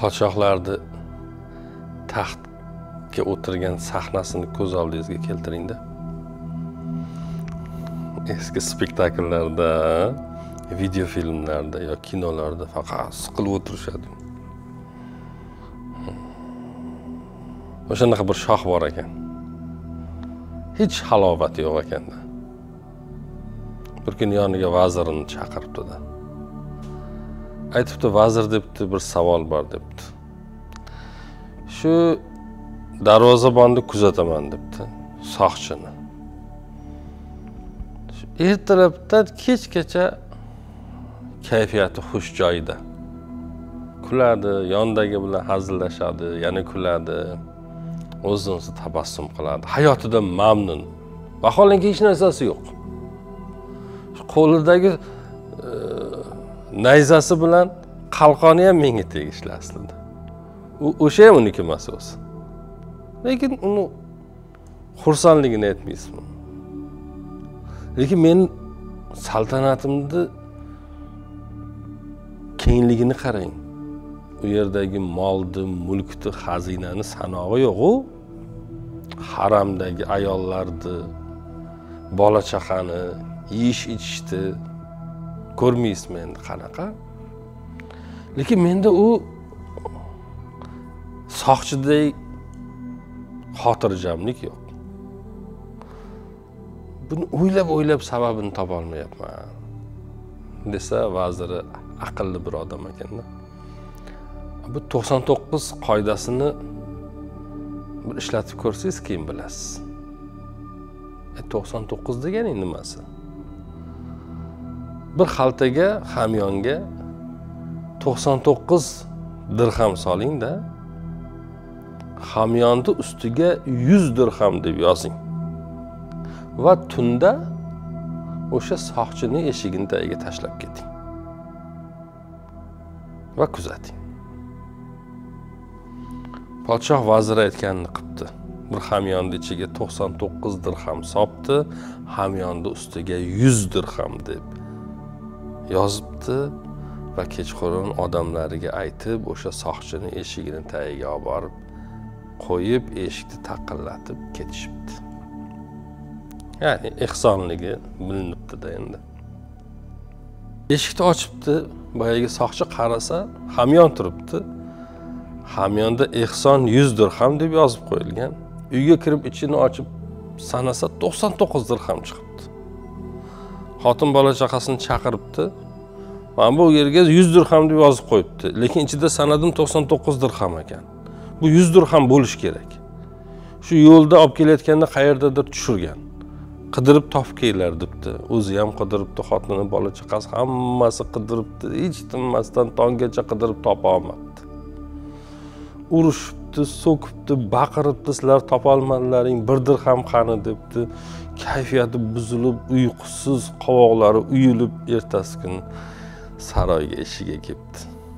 Podshohlarni taxtga o'tirgan sahnasini ko'z oldingizga keltiringda. Eski spektakllarda, video filmlarda yo kinolarda faqat siqilib o'tirishadi. O'shanaqa bir shoh bor ekan. Hech halovati yo'q ekanda. Bir kun yoniga vazirini chaqiribdi-da. Aytibdi, vazir debdi, bir savol bor debdi. Shu darvozabonni kuzataman debdi, soqchini. Ertalabdan kechgacha kayfiyati xush joyida. Kuladi, yondagi bilan hazillashadi, yana kuladi. O'zini tabassum qiladi. Hayotidan mamnun. Vaholanki hech narsasi yo'q. Qo'lidagi nayzasi bilan qalqoni ham menga tegishli aslida. O'sha ham uniki emas o'zi. Lekin uni xursandligini aytmaysizmi? Lekin men saltanatimni kengligini qarang. U yerdagi molni, mulkni, xazinani sanog'i yo'q-ku. Haramdagi ayollarni, bola chaqani, yeyish-ichishni ko'rmaysizmi endi qanaqa? Lekin menda u soqchidek xotirjamlik yo'q. Buni o'ylab sababini topa olmayapman desa, vaziri aqlli bir odam ekanda. Bu 99 qoidasini bir ishlatib ko'rsangiz keyin bilasiz. 99 deganing nimasi? Bir xaltaga, hamyonga 99 dirham soling-da, hamyonni ustiga 100 dirham deb yozing. Va tunda o'sha soqchini eshigini tagiga tashlab keting. Va kuzating. Podshoh vazir aytganini qilibdi. Bir hamyonni ichiga 99 dirham sopdi, hamyonni ustiga 100 dirham deb yozibdi va kechqurun odamlariga aytib, o'sha soqchini eshigini tagiga olib borib qo'yib, eshikni taqillatib ketishibdi. Ya'ni ehsonligi bilinibdi-da endi. Eshikni ochibdi, boyagi soqchi qarasa, hamyon turibdi. Hamyonda ehson 100 dirham deb yozib qo'yilgan. Uyga kirib ichini ochib sanasa 99 dirham chiqibdi. Xotin bola chaqasini chaqiribdi. Mana bu yerga 100 dirham deb yozib qo'yibdi, lekin ichida sanadim 99 dirham ekan. Bu 100 dirham bo'lish kerak. Shu yo'lda olib kelayotganda qayerdadir tushirgan. Qidirib topib kelinglar debdi. O'zi ham qidiribdi, xotini, bola chaqasi hammasi qidiribdi. Hech tinmasdan tonggacha qidirib topa olmadi. Urushibdi, so'kibdi, baqiribdi, sizlar topa olmadlaring, bir dirham qani debdi. Kayfiyati buzilib, uyqusiz, qovoqlari uyilib, ertasi kuni saroyga ishiga kelibdi.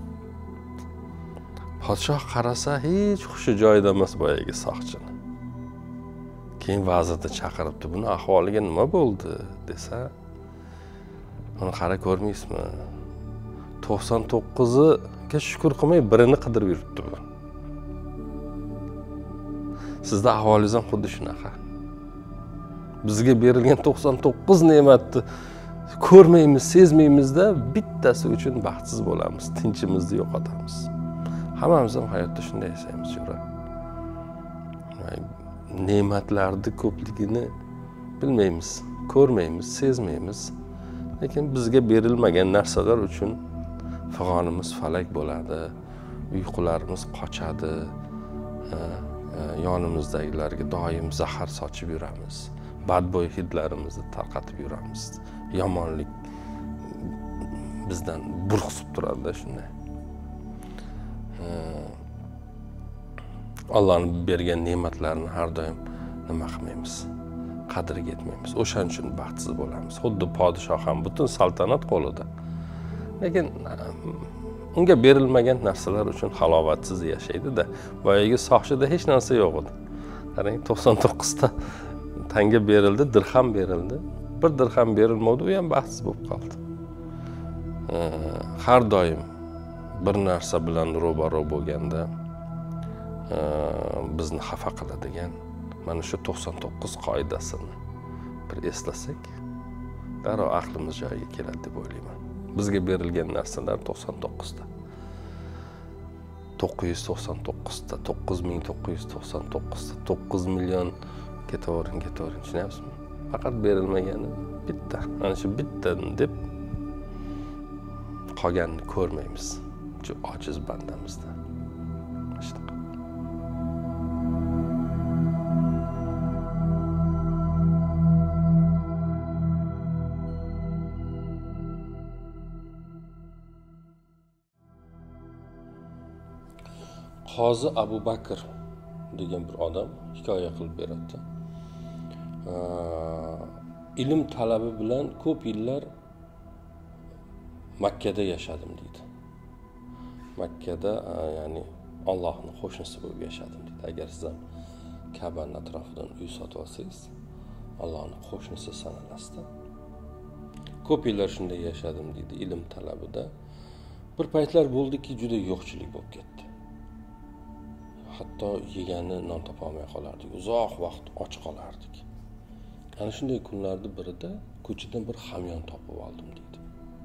Podshoh qarasa, hech xushi joyida emas boyagi soqchini. Keyin vazirni chaqiribdi. Buni ahvoliga nima bo'ldi desa, uni qara ko'rmaysizmi? 99ga shukr qilmay birini qidirib yuribdi bu. Sizda ahvolingiz ham xuddi shunaqa. Bizga berilgan 99 ne'matni ko'rmaymiz, sezmaymizda, bittasi uchun baxtsiz bo'lamiz, tinchimizni yo'qotamiz. Hammamiz ham hayotda shunday yashaymiz, jo'ra. Ne'matlarni ko'pligini bilmaymiz, ko'rmaymiz, sezmaymiz. Lekin bizga berilmagan narsalar uchun fig'onimiz falak bo'ladi, uyqularimiz qochadi, yonimizdagilarga doim zahar sochib yuramiz, badbo'y hidlarimizni tarqatib yuramiz. Yomonlik bizdan burqsib turadi shunday. Allohning bergan ne'matlarini har doim nima qilmaymiz, qadriga yetmaymiz. O'shaning uchun baxtsiz bo'lamiz. Xuddi podshoh ham butun saltanat qo'lida. Lekin unga berilmagan narsalar uchun halovatsiz yashaydi-da. Boyagi soqchida hech narsa yo'q edi. Qarang, 99 ta tanga berildi, dirham berildi. Bir dirham berilmadi, u ham baxtsiz bo'lib qoldi. Har doim bir narsa bilan ro'baro bo'lganda bizni xafa qiladigan mana shu 99 qoidasini bir eslasak, darrov aqlimiz joyiga keladi deb o'ylayman. Bizga berilgan narsalar 99 ta. 999 ta, 9999 ta, 9 million ketaverin, tushunyapsizmi? Faqat berilmagani bitta. Ana shu bittadan deb qolganini ko'rmaymiz. Shu ojiz bandamizda. Shunaqa. Qozi Abu Bakr degan bir odam hikoya qilib beradi. Ilm talabi bilan ko'p yillar Makkada yashadim deydi. Makkada ya'ni Allohning qo'shnisi bo'lib yashadim deydi. Agar siz ham Ka'baning atrofidan uy sotib olsangiz, Allohning qo'shnisi sanalasizda. Ko'p yillar shunday yashadim deydi ilm talabida. Bir paytlar bo'ldiki, juda yo'qchilik bo'lib ketdi. Hatto yegani non topolmay qolardik. Uzoq vaqt och qolardik. Ana shunday kunlarda birida ko'chadan bir hamyon topib oldim deydi.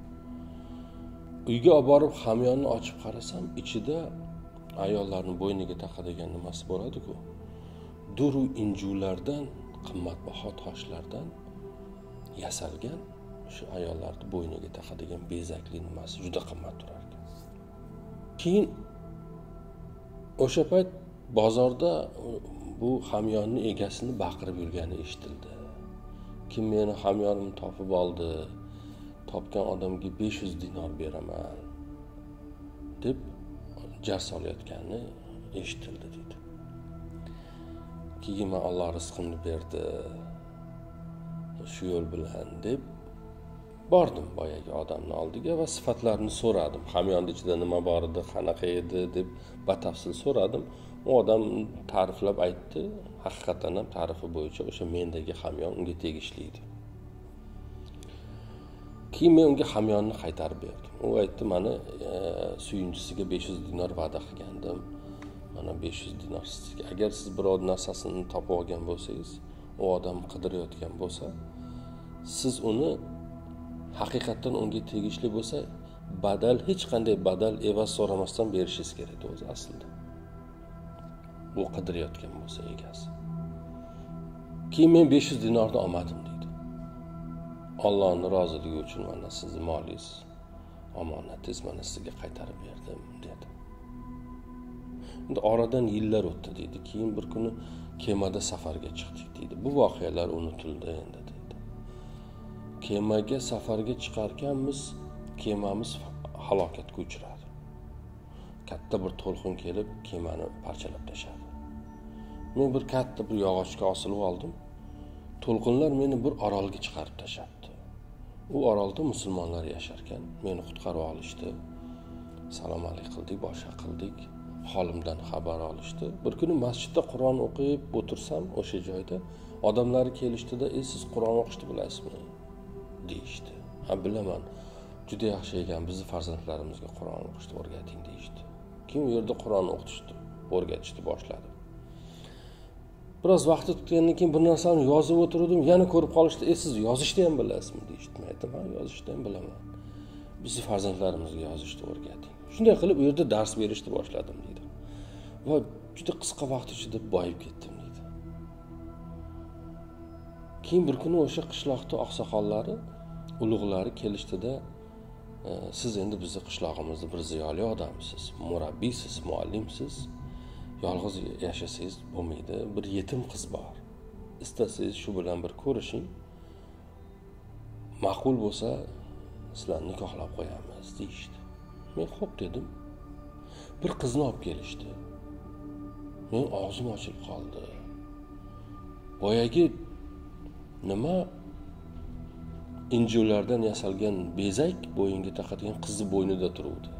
Uyga olib borib hamyonni ochib qarasam, ichida ayollarning bo'yniga taqadigan nimasi bo'ladi-ku. Duru injulardan, qimmatbaho toshlardan yasalgan shu ayollarning bo'yniga taqadigan bezakli nimasi juda qimmat turar ekan. Keyin o'sha payt bozorda bu hamyonning egasini baqirib yurgani eshitildi. Kim meni hamyonimni topib oldi, topgan odamga 500 dinor beraman deb jar solayotgani eshitildi dedi. Keyin men Alloh rizqimni berdi shu yo'l bilan deb bordim boyagi odamning oldiga va sifatlarini so'radim. Hamyonning ichida nima bor edi, qanaqa edi deb batafsil so'radim. U odam ta'riflab aytdi. Haqiqatan ham ta'rifi bo'yicha o'sha mendagi hamyon unga tegishli edi. Keyin men unga hamyonni qaytarib berdim. U aytdi, "Mani suyunchisiga 500 dinor va'da qilgandim. Mana 500 dinor sizga. Agar siz biror narsasini topib olgan bo'lsangiz, u odam qidirayotgan bo'lsa, siz uni haqiqatan unga tegishli bo'lsa, hech qanday badal evaz so'ramasdan berishingiz kerak o'zi aslida. Bu qidirayotgan bo'lsa egasi. Keyin men 500 dinorni olmadim deydi. Allohning roziligi uchun mana sizning molingiz, omonatingiz mana sizga qaytarib berdim dedi. Endi oradan yillar o'tdi deydi. Keyin bir kuni kemada safarga chiqdik deydi. Bu voqealar unutildi endi deydi. Kemaga safarga chiqarkanmiz, kemamiz halokatga uchradi. Katta bir to'lqin kelib kemani parchalab tashladi. Men bir katta bir yog'ochga osilib oldim. To'lqinlar meni bir orolga chiqarib tashlabdi. U orolda musulmonlar yashar ekan. Meni qutqarib olishdi. Salom alaykum qildik, boshqa qildik. Holimdan xabar olishdi. Bir kuni masjidda Qur'on o'qib o'tirsam, o'sha joyda odamlar kelishdida, "Siz Qur'on o'qishni bilasizmi?" deyishdi. "Ha, bilaman. Juda yaxshi ekan, bizni farzandlarimizga Qur'on o'qishni o'rgating" deyishdi. Keyin u yerda Qur'on o'qitishdi, o'rgatishni boshladi. Biroz vaqt o'tgandan keyin bir narsani yozib o'tirdim, yana ko'rib qolishdi. "Siz yozishni ham bilasizmi?" deyishdi. Men aytdim, "Ha, yozishni ham bilaman. Bizni farzandlarimizga yozishni o'rgating." Shunday qilib u yerda dars berishni boshladim deydi. Va juda qisqa vaqt ichida boyib ketdim deydi. Keyin bir kuni o'sha qishloqda oqsoqollari, ulug'lari kelishdida, "Siz endi bizni qishlog'imizda bir ziyoli odamsiz, murabbiysiz, muallimsiz. Yolg'iz yashasangiz bo'lmaydi. Bir yetim qiz bor. Istasangiz shu bilan bir ko'rishing. Ma'qul bo'lsa, sizlarni nikohlab qo'yamiz" deyishdi. Men xo'p dedim. Bir qizni olib kelishdi. Men og'zim ochilib qoldi. Boyagi nima injulardan yasalgan bezak bo'yinga taqadigan qizni bo'ynida turibdi.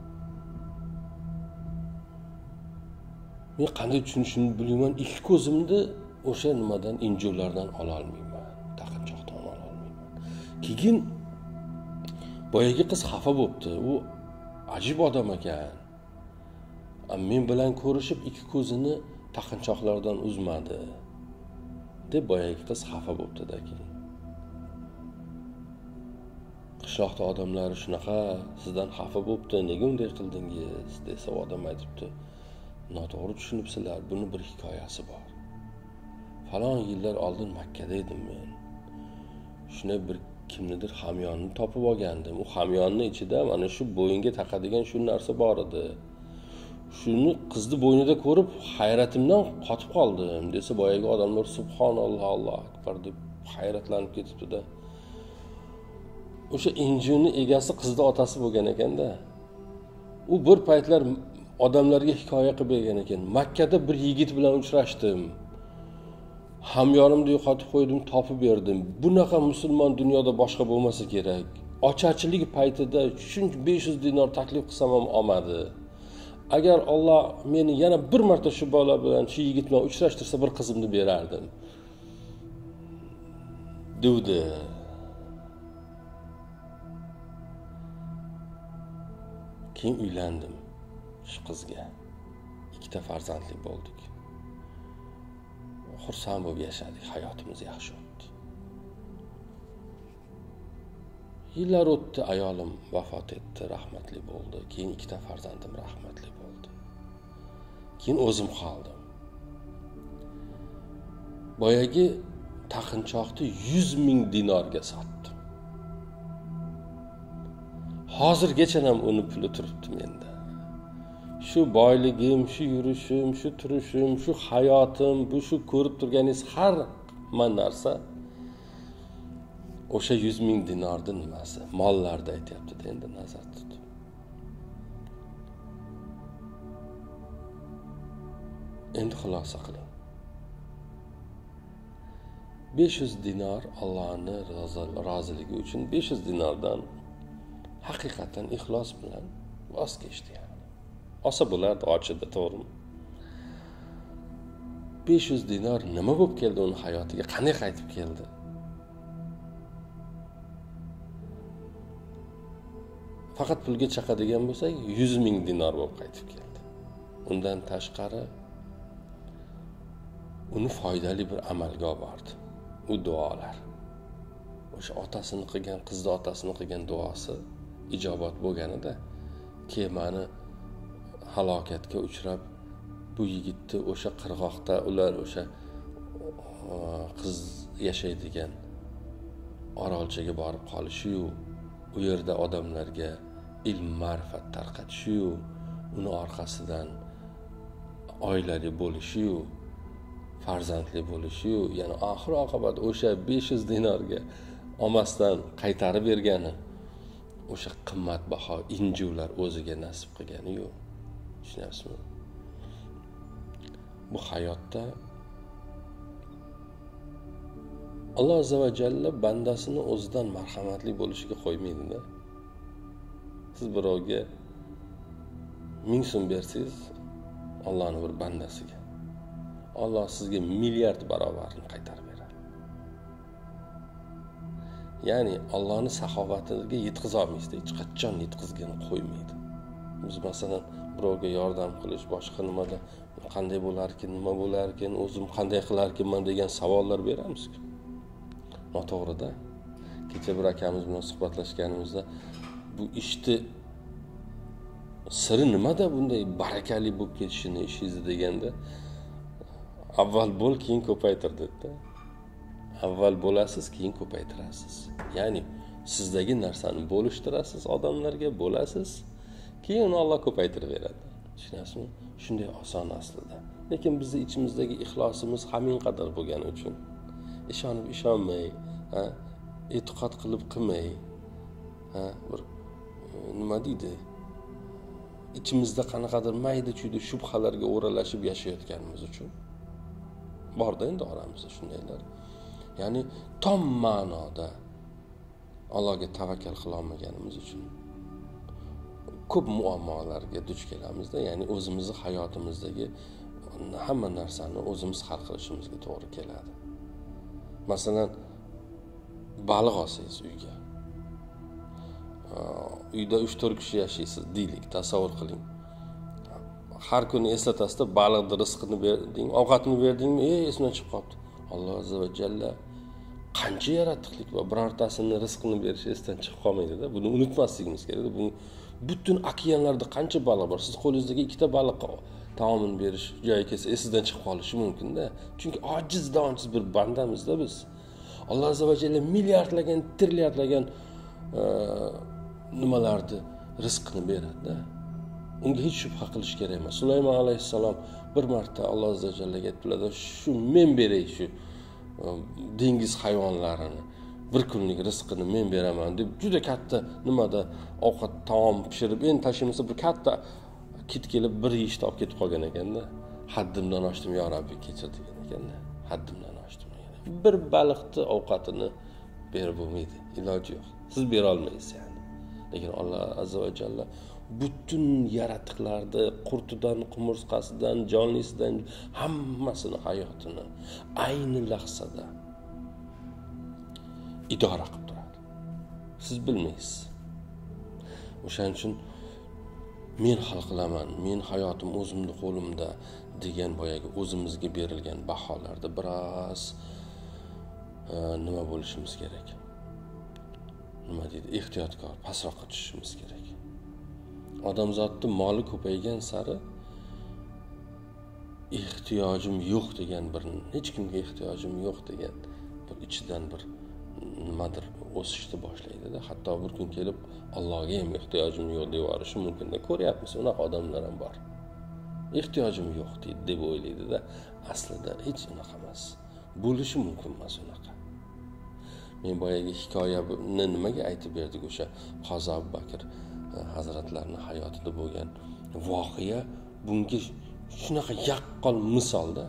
Men qanday tushunishimni bilmayman. Ikki ko'zimni o'sha nimadan injulardan ola olmayman. Taqinchoqdan ola olmayman. Keyin boyagi qiz xafa bo'pti. U ajib odam ekan. Men bilan ko'rishib ikki ko'zini taqinchoqlardan uzmadi deb boyagi qiz xafa bo'libdi-da keyin. Qishloqda odamlar shunaqa sizdan xafa bo'libdi, nega unday qildingiz desa odam aytibdi, noto'g'ri tushunibsizlar, buni bir hikoyasi bor. Falon yillar oldin Makkada edim men. Shuna bir kimnidir hamyonni topib olgandim. U hamyonni ichida mana shu bo'yinga taqadigan shu narsa bor edi. Shuni qizni bo'ynida ko'rib hayratimdan qotib qoldim desa boyagi odamlar subhanalloh Allohu akbar deb hayratlanib ketibdi-da. O'sha injilni egasi qizni otasi bo'lgan ekanda. U bir paytlar odamlarga hikoya qilib bergan ekan. Makkada bir yigit bilan uchrashdim. Hamyonimni yo'qotib qo'ydim, topib berdim. Bunaqa musulmon dunyoda boshqa bo'lmasa kerak. Ocharchilik paytida shuncha 500 dinor taklif qilsam ham olmadi. Agar Alloh meni yana bir marta shu bola bilan, shu yigit bilan uchrashtirsa bir qizimni berardim. Devdi. Keyin uylandim shu qizga. Ikkita farzandli bo'ldik. Xursand bo'lib yashadik, hayotimiz yaxshi o'tdi. Yillar o'tdi, ayolim vafot etdi, rahmatli bo'ldi. Keyin ikkita farzandim rahmatli bo'ldi. Keyin o'zim qoldim. Boyagi taqinchoqni 100 ming dinorga sotdim. Hozirgacha ham uni puli turibdi menda. Shu boyligim, shu yurishim, shu turishim, shu hayotim, bu shu ko'rib turganingiz har narsa o'sha 100 ming dinorning nimasi? Mollarda aytyapti-da, endi nazar tut. Endi xulosa qiling. 500 dinor Allohning roziligi uchun 500 dinordan haqiqatan ixlos bilan voz kechdi. Olsa bo'lardi, ochida, to'g'rimi? 500 dinor nima bo'lib keldi uning hayotiga? Qanday qaytib keldi? Faqat pulga chaqadigan bo'lsak, 100 ming dinor bo'lib qaytib keldi. Undan tashqari uni foydali bir amalga olib bordi. U duolar. O'sha otasini qilgan, qizni otasini qilgan duosi ijobat bo'lganida kemani halokatga uchrab bu yigitni o'sha qirg'oqda ular o'sha qiz yashaydigan orolchaga borib qolishi-yu, u yerda odamlarga ilm ma'rifat tarqatishi-yu, uni orqasidan oilali bo'lishi-yu, farzandli bo'lishi-yu, ya'ni oxir oqibat o'sha 500 dinorga olmasdan qaytarib bergani o'sha qimmatbaho injuvlar o'ziga nasib qilgani-yu. Tushunyapsizmi? Bu hayotda Alloh azza va jalla bandasini o'zidan marhamatli bo'lishiga qo'ymaydi-da. Siz birovga 1000 so'm bersangiz, Allohning bir bandasiga, Alloh sizga milliard barobarini qaytarib beradi. Ya'ni Allohning saxovatiga yetkiza olmaysiz, hech qachon yetkizgani qo'ymaydi. Biz masalan birovga yordam qilish, boshqa nimada qanday bo'larkin, nima bo'larkin, o'zim qanday qilarkinman degan savollar beramiz-ku. Noto'g'ri-da. Kecha bir akamiz bilan suhbatlashganimizda bu ishni siri nimada bunday barakali bo'lib ketishini ishingizni deganda, avval bo'l, keyin ko'paytir dedi-da. Avval bo'lasiz, keyin ko'paytirasiz. Ya'ni sizdagi narsani bo'lishtirasiz, odamlarga bo'lasiz, keyin uni Alloh ko'paytirib beradi. Tushunasizmi? Shunday oson aslida. Lekin bizning ichimizdagi ixlosimiz hamin qadar bo'lgani uchun ishonib ishonmay, e'tiqod qilib qilmay, bir nima deydi? İçimizda qanaqadir mayda-chuyda shubhalarga o'ralashib yashayotganimiz uchun borda endi oramizda shundaylar. Ya'ni tom ma'noda Allohga tavakkal qila olmaganimiz uchun ko'p muammolarga duch kelamizda. Ya'ni o'zimizning hayotimizdagi hamma narsani o'zimiz hal qilishimizga to'g'ri keladi. Masalan, baliq olsangiz uyga, uyda 3-4 kishi yashaysiz deylik, tasavvur qiling. Har kuni eslatasizda baliqni rizqini berding, ovqatini berdingmi, esimdan chiqib qolibdi. Alloh azza va jalla qancha yarattiqlik va birortasini rizqini berishi esdan chiqib qolmaydi-da. Buni unutmasligimiz kerak. Bu butun okeanlarda qancha baliq bor. Siz qo'lingizdagi ikkita baliqqa taomini berish joyi kelsa esingizdan chiqib qolishi mumkin-da. Chunki ojiz bir bandamizda biz. Alloh azza va jalla milliardlagan, trilliardlagan nimalarni rizqini beradi-da. Unga hech shubha qilish kerak emas. Sulaymon alayhissalom bir marta Alloh azza va jallaga aytdilar, "Shu men beray shu dengiz hayvonlarini, bir kunlik rizqini men beraman" deb juda katta nimada ovqat taom pishirib, endi tashimsa bir katta kit kelib bir yeyishni olib ketib qolgan ekanda. Haddimdan oshdim, yo Rabbi kechir degan ekanda. Haddimdan oshdim. Bir baliqni ovqatini berib bo'lmaydi, iloji yo'q. Siz bera olmaysiz yani. Lekin Alloh azza va jalla butun yaratiqlarni qurtidan, qumursqasidan, jonlisidan hammasini hayotini ayni lahzada idora qilib turadi. Siz bilmaysiz. O'shaning uchun men hal qilaman, men hayotim o'zimning qo'limda degan boyagi o'zimizga berilgan baholarda biroz nima bo'lishimiz kerak. Nima deydi? Ehtiyotkor, pastroqqa tushishimiz kerak. Odamzodning moli ko'paygan sari ehtiyojim yo'q degan hech kimga ehtiyojim yo'q degan bir ichidan bir nimadir o'sishni boshlaydi-da. Hatto bir kun kelib Allohga ham ehtiyojim yo'q deb yuborishi mumkin-da. Ko'ryapmiz, unaqa odamlar ham bor. Ehtiyojim yo'q deb o'ylaydi-da. Aslida hech unaqa emas. Bo'lishi mumkin emas unaqa. Men boyagi hikoyani nimaga aytib berdik, o'sha Qozi Abu Bakr hazratlarning hayotida bo'lgan voqea bunga shunaqa yaqqol misolda.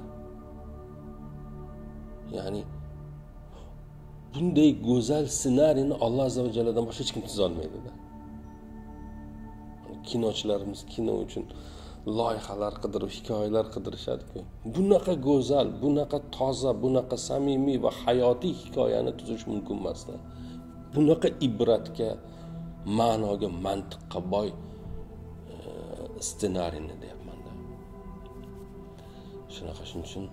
Ya'ni bunday go'zal ssenariyni Alloh azza va jalladan boshqa hech kim tuza olmaydi-da. Kinochilarimiz kino uchun loyihalar qidirib, hikoyalar qidirishadi-ku. Bunaqa go'zal, bunaqa toza, bunaqa samimiy va hayotiy hikoyani tuzish mumkin emas-da. Bunaqa ibratga, ma'noga, mantiqqa boy ssenariyni deyapman-da. Shuning uchun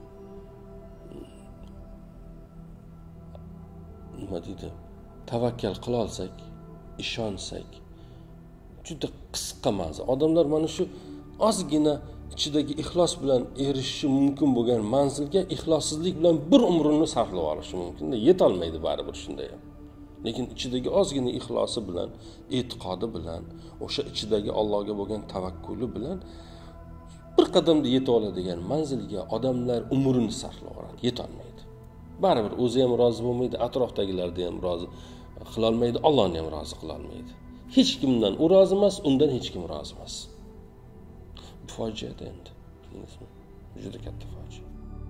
nima deydi? Tavakkal qila olsak, ishonsak, juda qisqa ma'zo. Odamlar mana shu ozgina ichidagi ixlos bilan erishishi mumkin bo'lgan manzilga ixlossizlik bilan bir umrini sarflab olishi mumkin-da, yeta olmaydi baribir shunday ham. Lekin ichidagi ozgina ixlosi bilan, e'tiqodi bilan, o'sha ichidagi Allohga bo'lgan tavakkuli bilan bir qadamda yeta oladigan manzilga odamlar umrini sarflab oladi, yeta olmaydi. Baribir o'zi ham rozi bo'lmaydi, atrofdagilarni ham rozi qila olmaydi, Allohni ham rozi qila olmaydi. Hech kimdan u rozi emas, undan hech kim rozi emas. Bu fojiada endi. Juda katta fojia.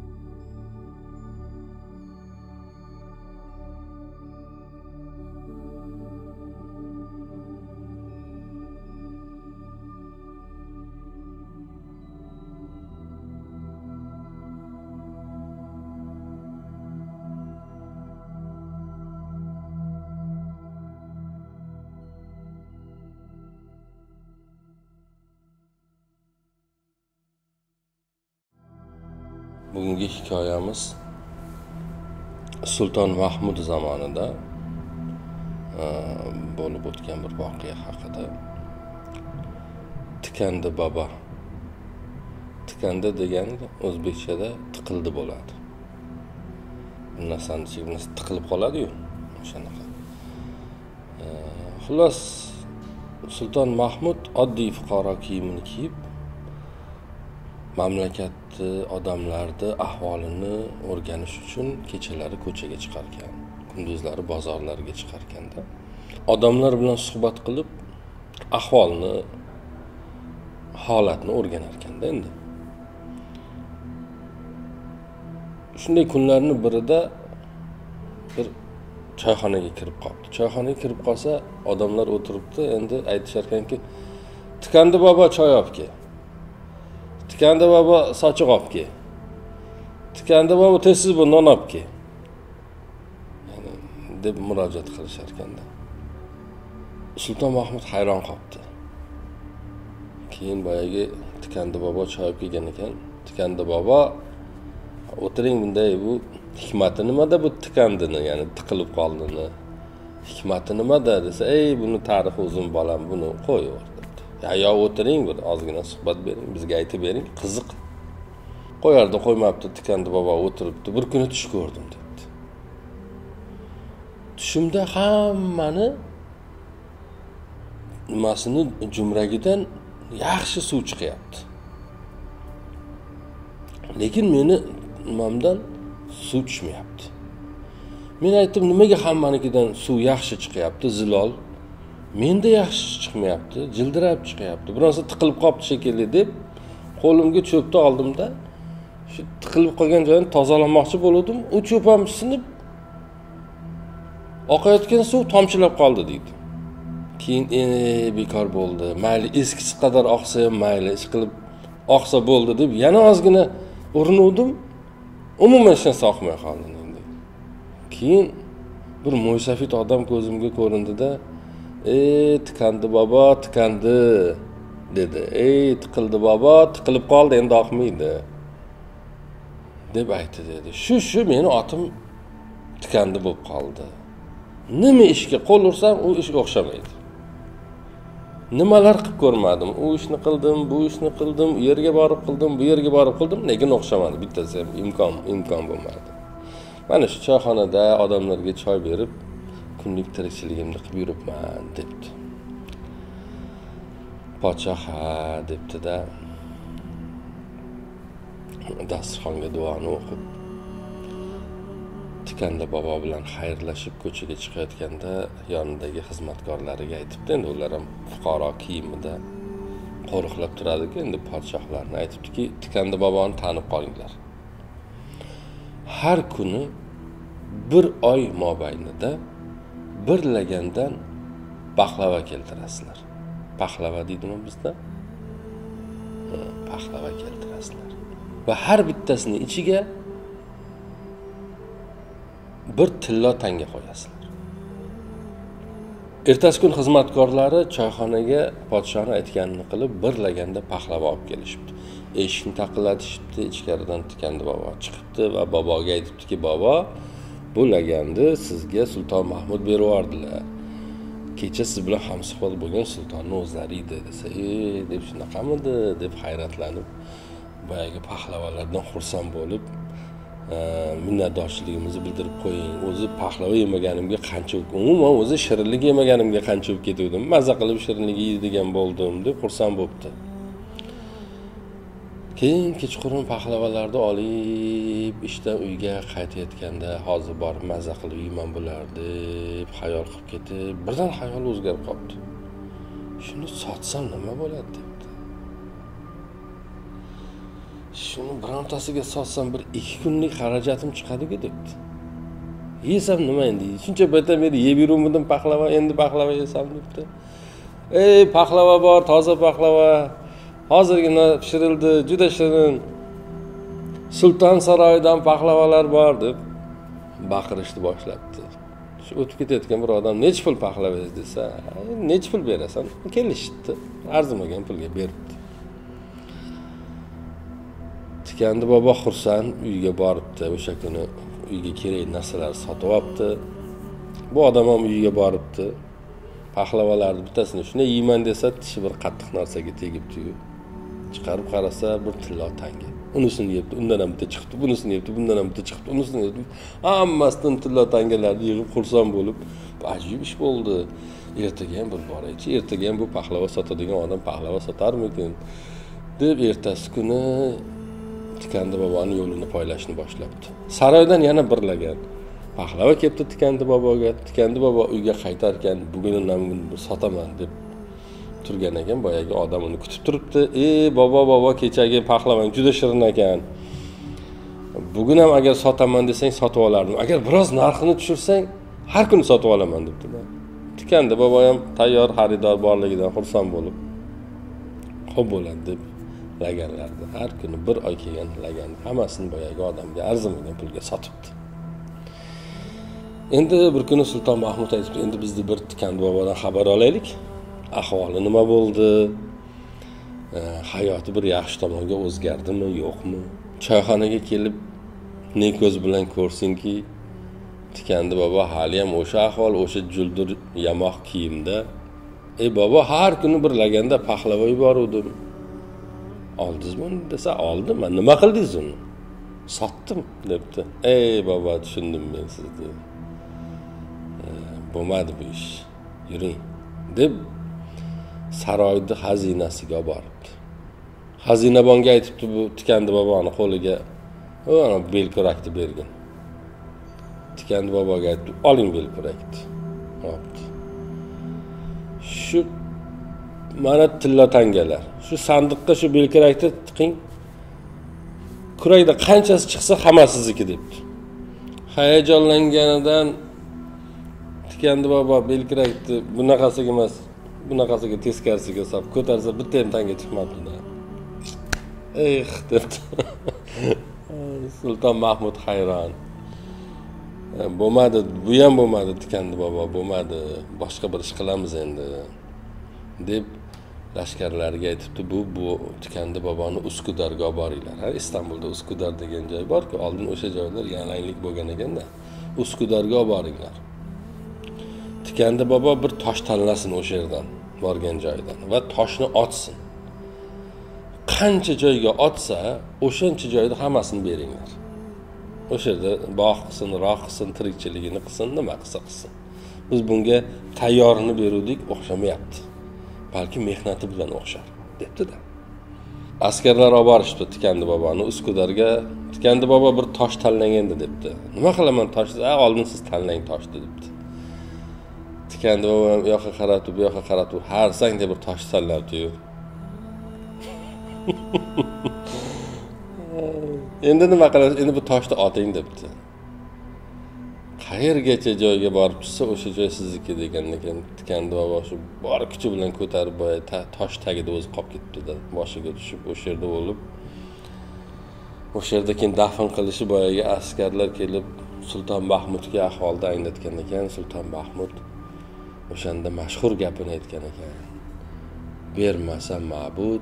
Bugungi hikoyamiz Sulton Mahmud zamonida bo'lib o'tgan bir voqea haqida. Tikandi bobo. Tikandi degani o'zbekchada tiqildi bo'ladi. Bu narsani tiqilib qoladi-yu, o'shanaqa. Xullas Sulton Mahmud oddiy fuqaro kiyimini kiyib mamlakatni, odamlarni ahvolini o'rganish uchun kechalari ko'chaga chiqar ekan, kunduzlari bozorlarga chiqar ekanda, odamlar bilan suhbat qilib, ahvolni, holatni o'rganar ekanda endi. Shunday kunlarning birida bir choyxonaga kirib qoldi. Choyxonaga kirib qolsa, odamlar o'tiribdi, endi aytishar ekanki, "Tikandi bobo choy olib kel. Tikandi bobo sochiq olib kel. Tikandi bobo tezsiz bu non olib kel." Yani deb murojaat qilishar ekanda. Sulton Mahmud hayron qolibdi. Keyin boyagi Tikandi bobo choy olib kelgan ekan. Tikandi bobo, o'tiring bunday, bu hikmati nimada bu tikandini, ya'ni tiqilib qoldini? Hikmati nimada desa, "Ey, buni tarixi uzun bolam, buni qo'yaver" debdi. "Ya o'tiring, bir ozgina suhbat bering, bizga aytib bering, qiziq." Qo'yardi, qo'ymabdi, Tikandi bobo o'tiribdi. Bir kuni tush ko'rdim debdi. Tushimda hammani nimasini jumragidan yaxshi suv chiqyapti. Lekin meni nimamdan suv tushmayapti. Men aytdim, nimaga hammanikidan suv yaxshi chiqyapti, zilol? Menda yaxshi chiqmayapti, jildirab chiqyapti. Bironsa tiqilib qolibdi shekilli deb qo'limga cho'pni oldimda, shu tiqilib qolgan joyini tozalamoqchi bo'ldim. U cho'pam sinib oqayotgan suv tomchilab qoldi deydi. Keyin bekor bo'ldi. Mayli eskisi qadar oqsa ham mayli, ish qilib oqsa bo'ldi deb yana ozgina urindim. Umuman hech narsa oqmay qoldi endi. Keyin bir mo'ysafid odam ko'zimga ko'rindi-da, Tikandi bobo, tikandi dedi. Tiqildi bobo, tiqilib qoldi, endi oqmaydi deb aytdi dedi. Shu meni otim tikandi bo'lib qoldi. Nima ishga qo'l ursam, u ishga o'xshamaydi. Nimalar qilib ko'rmadim. U ishni qildim, bu ishni qildim, u yerga borib qildim, bu yerga borib qildim, lekin o'xshamadi. Bittasi ham imkon bo'lmadi. Mana shu choyxonada odamlarga choy berib, kunlik tirikchiligimni qilib yuribman debdi. Podshoh debdi-da, dasturxonga duoni o'qib, Tikandi bobo bilan xayrlashib ko'chaga chiqayotganda yonidagi xizmatkorlariga aytibdi, endi ular ham fuqaro kiyimida qo'riqlab turadi-ku, endi podshohlarni aytibdiki, Tikandi boboni tanib qolinglar. Har kuni bir oy mobaynida bir lagandan paxlava keltirasizlar. Paxlava deydimi bizda? Paxlava keltirasizlar. Va har bittasini ichiga bir tillo tanga qo'yasizlar. Ertasi kun xizmatkorlari choyxonaga podshohning aytganini qilib bir laganda paxlava olib kelishibdi. Eshikni taqillatishibdi, ichkaridan Tikandi bobo chiqibdi va boboga aytibdiki, "Bobo, bu laganni sizga Sulton Mahmud berib yubordilar. Kecha siz bilan hamsuhbat bo'lgan sultonning o'zlari edi" desa, deb shunaqamidi deb hayratlanib, boyagi paxlavalardan xursand bo'lib, minnatdorchiligimizni bildirib qo'ying. O'zi paxlava yemaganimga qancha, umuman o'zi shirinlik yemaganimga qancha bo'lib ketuvdim. Maza qilib shirinlik yeydigan bo'ldim deb xursand bo'libdi. Keyin kechqurun paxlavalarni olib, ishdan uyga qaytayotganda hozir borib maza qilib yeyman bular deb xayol qilib ketib, birdan xayol o'zgarib qoldi. Shuni sotsam nima bo'ladi debdi. Shuni birontasiga sotsam bir 2 kunlik xarajatim chiqadi-ku debdi. Yesam nima endi? Shuncha paytdan beri yeb yuruvdim paxlava, endi paxlava yesam debdi. Paxlava bor, toza paxlava. Hozirgina pishirildi, juda shirin. Sulton saroyidan paxlavalar bor deb baqirishni boshlabdi. Shu o'tib ketayotgan bir odam, "Nech pul paxlava desa, "Nech pul berasan?" Kelishdi. Arzimagan pulga beribdi. Tikandi bobo xursand uyga boribdi. O'sha kuni uyga kerak narsalar sotib olibdi. Bu odam ham uyga boribdi. Paxlavalarning bittasini shuna yeyman desa, tishi bir qattiq narsaga tegibdi-yu. Chiqarib qarasa, bir tillo tanga. Unisini yebdi, undan ham bitta chiqdi, bunisini yebdi, bundan ham bitta chiqdi, unisini yebdi. Hammasidan tillo tangalarni yig'ib xursand bo'lib, ajib ish bo'ldi. Ertaga ham bir boraychi, ertaga ham bu paxlava sotadigan odam paxlava sotarmikin deb ertasi kuni Tikandi boboning yo'lini poylashni boshlabdi. Saroydan yana bir lagan paxlava kelibdi Tikandi boboga. Tikandi bobo uyga qaytarkan, bugundan sotaman deb turgan ekan, boyagi odam uni kutib turibdi. Bobo, kechagi paxlavang juda shirin ekan. Bugun ham agar sotaman desang sotib olardim. Agar biroz narxini tushirsang, har kuni sotib olaman debdilar. Tikandi bobo ham tayyor xaridor borligidan xursand bo'lib, "Xo'p bo'ladi" deb laganlarni har kuni bir oy kelgan lagan hammasini boyagi odamga arzimagan pulga sotibdi. Endi bir kuni Sulton Mahmud aytibdi, endi bizni bir Tikandi bobodan xabar olaylik. Ahvoli nima bo'ldi? Hayoti bir yaxshi tomonga o'zgardimi, yo'qmi? Choyxonaga kelib ne ko'z bilan ko'rsinki, Tikandi bobo hali ham o'sha ahvol, o'sha juldur yamoq kiyimda. Bobo har kuni bir laganda paxlava yuboruvdim. Oldingizmi desa, oldim. Men nima qildingiz uni? Sotdim debdi. Bobo, tushundim men sizni. Bo'lmadi bu ish. Yuring deb saroyni xazinasiga boribdi. Xazinabonga aytibdi, bu Tikandi boboni qo'liga ana belkurakni bergin. Tikandi boboga aytdi, oling belkurakni. Olibdi. Shu mana tilla tangalar. Shu sandiqqa shu belkurakni tiqing. Kurakda qanchasi chiqsa hammasi sizniki debdi. Hayajonlanganidan Tikandi bobo belkurakni bunaqasiga emas, bunaqasiga teskarisiga solib ko'tarsa bitta ham tanga chiqmabdi-da. Debdi. Sulton Mahmud hayron. Bo'lmadi, bu ham bo'lmadi Tikandi bobo, bo'lmadi. Boshqa bir ish qilamiz endi deb lashkarlarga aytibdi, bu Tikandi boboni Uskudarga olib boringlar. Istanbulda Uskudar degan joy bor-ku, oldin o'sha joylar yalanglik bo'lgan ekanda. Uskudarga olib boringlar. Tikandi bobo bir tosh tanlasin o'sha yerdan, borgan joydan va toshni otsin. Qancha joyga otsa, o'shancha joyda hammasini beringlar. O'sha yerda bog' qilsin, roq qilsin, tirikchiligini qilsin, nima qilsa qilsin. Biz bunga tayyorini beruvdik, o'xshamayapti. Balki mehnati bilan o'xshar, debdi-da. Askarlar olib borishdi Tikandi boboni Uskudarga. Tikandi bobo bir tosh tanlang endi debdi. Nima qilaman toshni? Oldin siz tanlang toshni debdi. Tikandi bobo bu yoqqa qaratib, bu yoqqa qaratib, har sangda bir tosh tanlabdi-yu. Endi nima qilasiz? Endi bu toshni oting debdi. Qayergacha joyga borib chiqsa, o'sha joy sizniki degandan keyin Tikandi bobo shu bor kuchi bilan ko'tarib boya tosh tagida o'zi qolib ketdi-da. Boshiga tushib o'sha yerda o'lib, o'sha yerda keyin dafn qilishi boyaga askarlar kelib Sulton Mahmudga ahvolni anglatgan ekan. Sulton Mahmud o'shanda mashhur gapini aytgan ekan. Bermasa ma'bud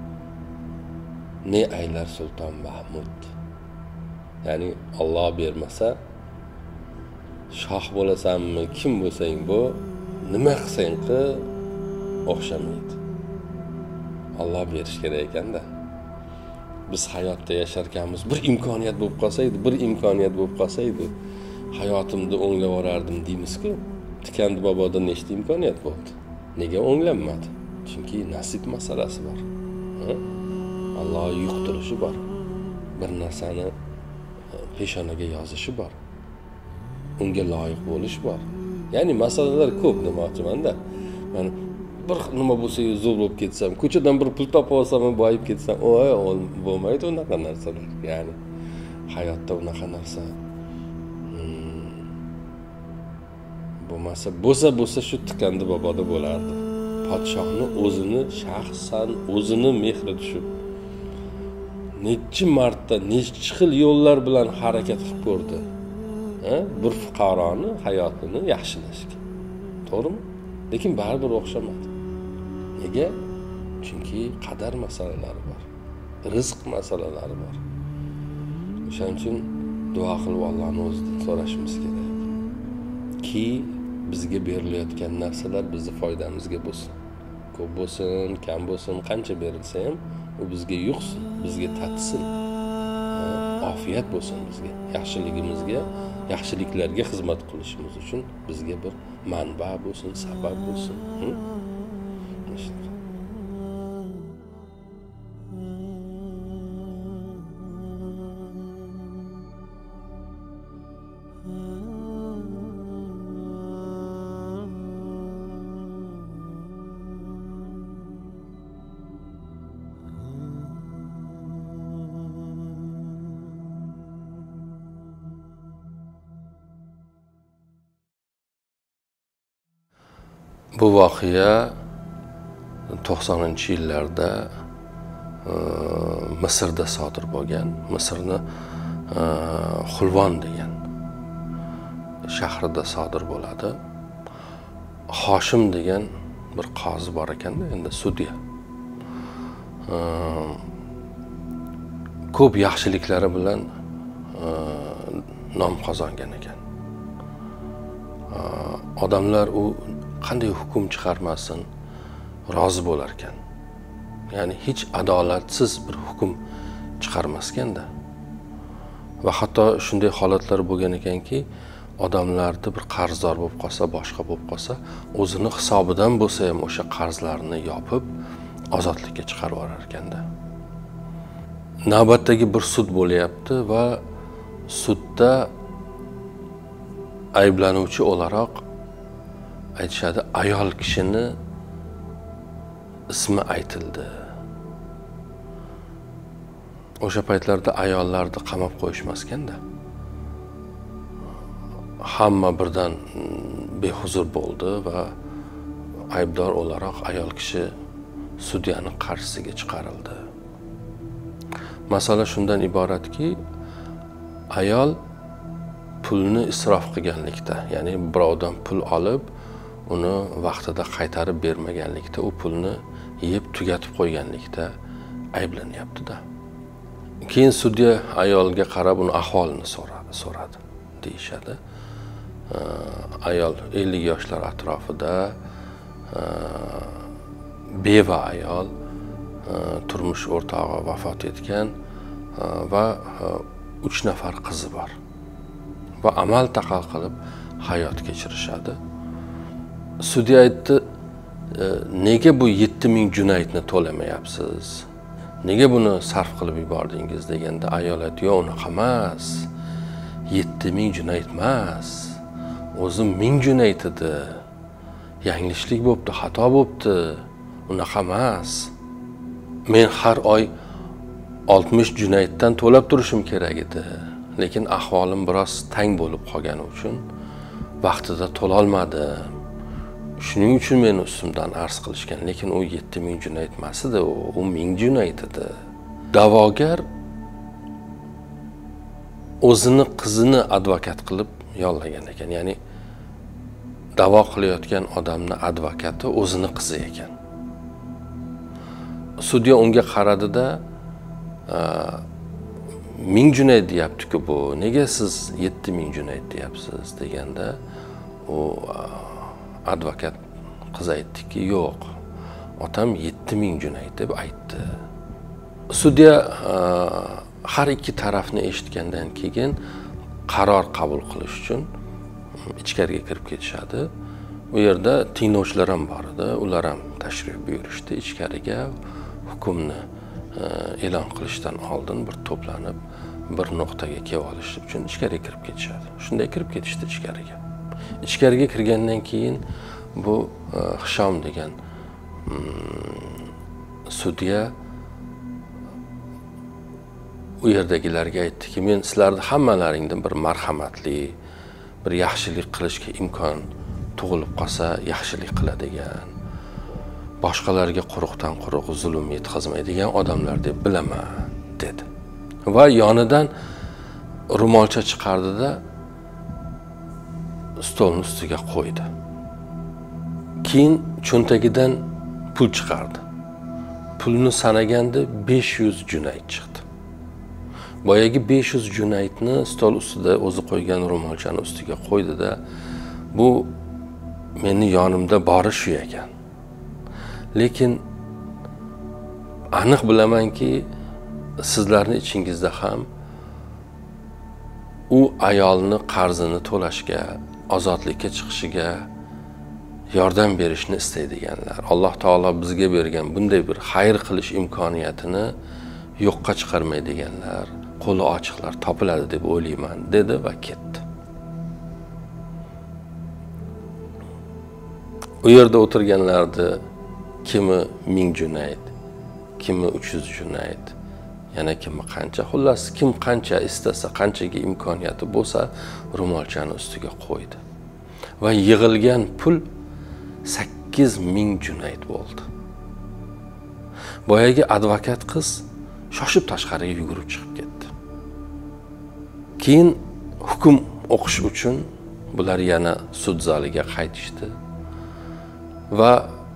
ne aylar Sulton Mahmud. Ya'ni Alloh bermasa shoh bo'lasanmi, kim bo'lsang bu, nima qilsang qil, o'xshamaydi. Alloh berish kerak ekanda. Biz hayotda yasharkanmiz, bir imkoniyat bo'lib qolsa edi, hayotimni o'nglab orardim deymiz-ku. Tikandi boboda nechta imkoniyat bo'ldi? Nega o'nglanmadi? Chunki nasib masalasi bor. Alloh yuqtirishi bor. Bir narsani peshonaga yozishi bor. Unga loyiq bo'lish bor. Ya'ni masalalar ko'p demoqchiman-da. Men bir nima bo'lsa zo'r bo'lib ketsam, ko'chadan bir pul topib olsam, boyib ketsam, bo'lmaydi unaqa narsalar. Ya'ni hayotda unaqa narsa bo'lsa shu Tikandi boboda bo'lardi. Podshohni o'zini shaxsan o'zini mehri tushib necha marta, necha xil yo'llar bilan harakat qilib ko'rdi. Bir fuqaroni hayotini yaxshilashga. To'g'rimi? Lekin baribir o'xshamadi. Nega? Chunki qadar masalalari bor. Rizq masalalari bor. O'shaning uchun duo qilib Allohning o'zidan so'rashimiz kerak. Ki bizga berilayotgan narsalar bizni foydamizga bo'lsin. Ko'p bo'lsin, kam bo'lsin, qancha berilsa ham u bizga yuqsin, bizga tatsin. Ofiyat bo'lsin bizga, yaxshiligimizga, yaxshiliklarga xizmat qilishimiz uchun bizga bir manba bo'lsin, sabab bo'lsin. Bu voqea 90-yillarda Misrda sodir bo'lgan. Misrni Xulvon degan shahrida sodir bo'ladi. Hoshim degan bir qozi bor ekanda, endi sudya. Ko'p yaxshiliklari bilan nom qozongan ekan. Odamlar u qanday hukm chiqarmasin rozi bo'lar ekan. Ya'ni hech adolatsiz bir hukm chiqarmasganda. Va hatto shunday holatlar bo'lgan ekanki, odamlarni bir qarzdor bo'lib qolsa, boshqa bo'lib qolsa, o'zini hisobidan bo'lsa ham o'sha qarzlarini yopib, ozodlikka chiqarib yuborar ekanda. Navbatdagi bir sud bo'lyapti va sudda ayblanuvchi o'laroq aytishadi, ayol kishini ismi aytildi. O'sha paytlarda ayollarni qamab qo'yishmasganda. Hamma birdan behuzur bo'ldi va aybdor o'laroq ayol kishi sudyaning qarshisiga chiqarildi. Masala shundan iboratki, ayol pulni isrof qilganlikda, ya'ni birovdan pul olib, uni vaqtida qaytarib bermaganlikda, u pulni yeb tugatib qo'yganlikda ayblanyapti-da. Keyin sudya ayolga qarab uni ahvolini so'radi deyishadi. Ayol 50 yoshlar atrofida, beva ayol, turmush o'rtog'i vafot etgan va 3 nafar qizi bor. Va amal taqal qilib hayot kechirishadi. Sudya aytdi, nega bu 7000 junaydni to'lamayapsiz? Nega buni sarf qilib yubordingiz deganda ayol aytdi, "Yo'q, unaqa emas. 7000 junayd emas. O'zi 1000 junayd edi. Yanglishlik bo'pti, xato bo'pti. Unaqa emas. Men har oy 60 junayddan to'lab turishim kerak edi. Lekin ahvolim biroz tang bo'lib qolgani uchun vaqtida to'la olmadim. Shuning uchun meni ustimdan arz qilishgan, lekin u 7000 junayd emas edi, u 1000 junayd edi." Da'vogar o'zini qizini advokat qilib yollagan ekan. Ya'ni da'vo qilayotgan odamning advokati o'zini qizi ekan. Sudya unga qaradida, 1000 junayd deyapti-ku bu, nega siz 7000 junayd deyapsiz deganda, u advokat qiz aytdiki, "Yo'q, otam 7000 junayd deb aytdi." Sudya har ikki tarafni eshitgandan keyin qaror qabul qilish uchun ichkariga kirib ketishadi. U yerda tinglovchilar ham bor edi, ular ham tashrif buyurishdi ichkariga. Hukmni e'lon qilishdan oldin bir to'planib, bir nuqtaga kelib olish uchun ichkariga kirib ketishadi. Shunday kirib ketishdi ichkariga. Ichkariga kirgandan keyin bu Hishom degan sudya u yerdagilarga aytdiki, "Men sizlarni hammalaringdan bir marhamatli, bir yaxshilik qilishga imkon tug'ilib qolsa yaxshilik qiladigan, boshqalarga quruqdan quruq zulm yetkazmaydigan odamlar deb bilaman" dedi. Va yonidan ro'molcha chiqardida stolning ustiga qo'ydi. Keyin cho'ntagidan pul chiqardi. Pulni sanaganda 500 junayd chiqdi. Boyagi 500 junaydni stol ustida o'zi qo'ygan ro'molchani ustiga qo'ydi-da, "Bu meni yonimda bori shu ekan. Lekin aniq bilamanki, sizlarning ichingizda ham u ayolni qarzini to'lashga, ozodlikka chiqishiga yordam berishni istaydiganlar. Alloh taolo bizga bergan bunday bir xayr qilish imkoniyatini yo'qqa chiqarmaydiganlar, qo'li ochiqlar topiladi deb o'ylayman" dedi va ketdi. U yerda o'tirganlarni kimi 1000 junayd, kimi 300 junayd, yana kimi qancha, xullas kim qancha istasa, qanchaga imkoniyati bo'lsa, ro'molchani ustiga qo'ydi. Va yig'ilgan pul 8000 junayd bo'ldi. Boyagi advokat qiz shoshib tashqariga yugurib chiqib ketdi. Keyin hukm o'qish uchun Bular yana sud zaliga qaytishdi va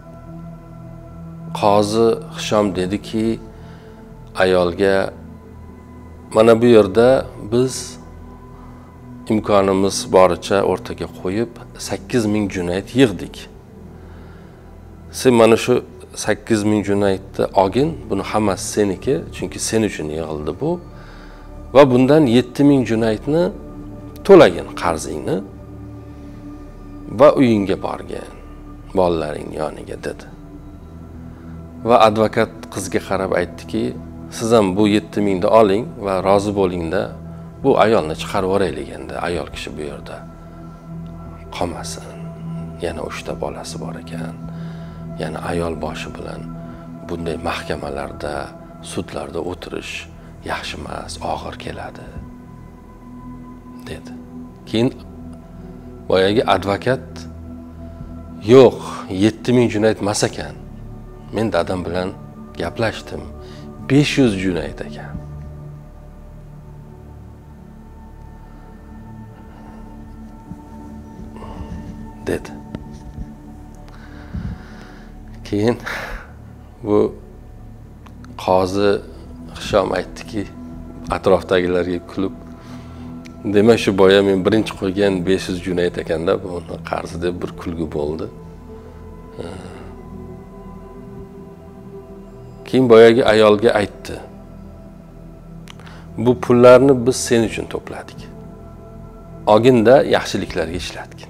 qozi Hishom dediki, ayolga, mana bu yerda biz imkonimiz boricha o'rtaga qo'yib 8000 Junayd yig'dik. Sen mana shu 8000 Junaydni olgin, buni hammasi seniki, chunki sen uchun yig'ildi bu. Va bundan 7000 Junaydni to'lagin qarzingni va uyingga borgin, bolalaring yoniga dedi. Va advokat qizga qarab aytdiki, siz ham bu 7000 ni oling va rozi bo'lingda bu ayolni chiqarib yuboraylik endi. Ayol kishi bu yerda qolmasin. Yana 3 ta bolasi bor ekan. Yana ayol boshi bilan bunday mahkamalarda, sudlarda o'tirish yaxshi emas, og'ir keladi dedi. Keyin boyagi advokat, yo'q, 7000 Junayd emas ekan. Men dadam bilan gaplashdim. 500 Junayd ekan. dedi. Keyin bu qozi Hishom aytdiki, atrofdagilarga kulib, demak shu boya men birinchi qo'ygan 500 Junayd ekanda, buni qarzi deb bir kulgi bo'ldi. Keyin boyagi ayolga aytdi, bu pullarni biz sen uchun to'pladik. Olginda yaxshiliklarga ishlatgin.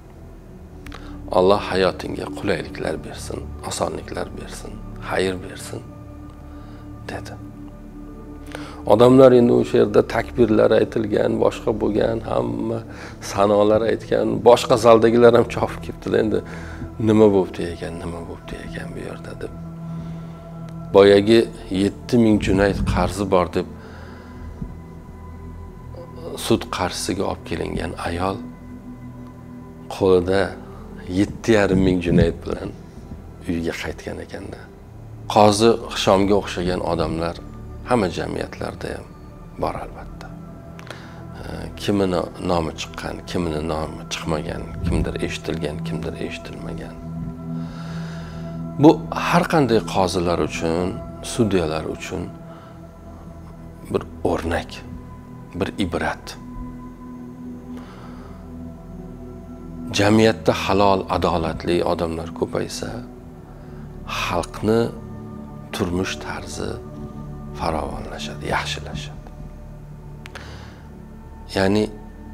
Alloh hayotingga qulayliklar bersin, osonliklar bersin, xayr bersin dedi. Odamlar endi o'sha yerda takbirlar aytilgan, boshqa bo'lgan, hamma sanolar aytgan, boshqa zaldagilar ham chopib ketdilar. Endi nima bo'pti ekan, nima bo'pti ekan bu yerda deb. Boyagi 7000 Junayd qarzi bor deb sud qarshisiga olib kelingan ayol qo'lida 7500 Junayd bilan uyiga qaytgan ekanda. Qozi Hishomga o'xshagan odamlar hamma jamiyatlarda ham bor albatta. Kimini nomi chiqqan, kimini nomi chiqmagan, kimdir eshitilgan, kimdir eshitilmagan. Bu har qanday qozilar uchun, sudyalar uchun bir o'rnak, bir ibrat. Jamiyatda halol, adolatli odamlar ko'paysa, xalqni turmush tarzi farovonlashadi, yaxshilashadi. Ya'ni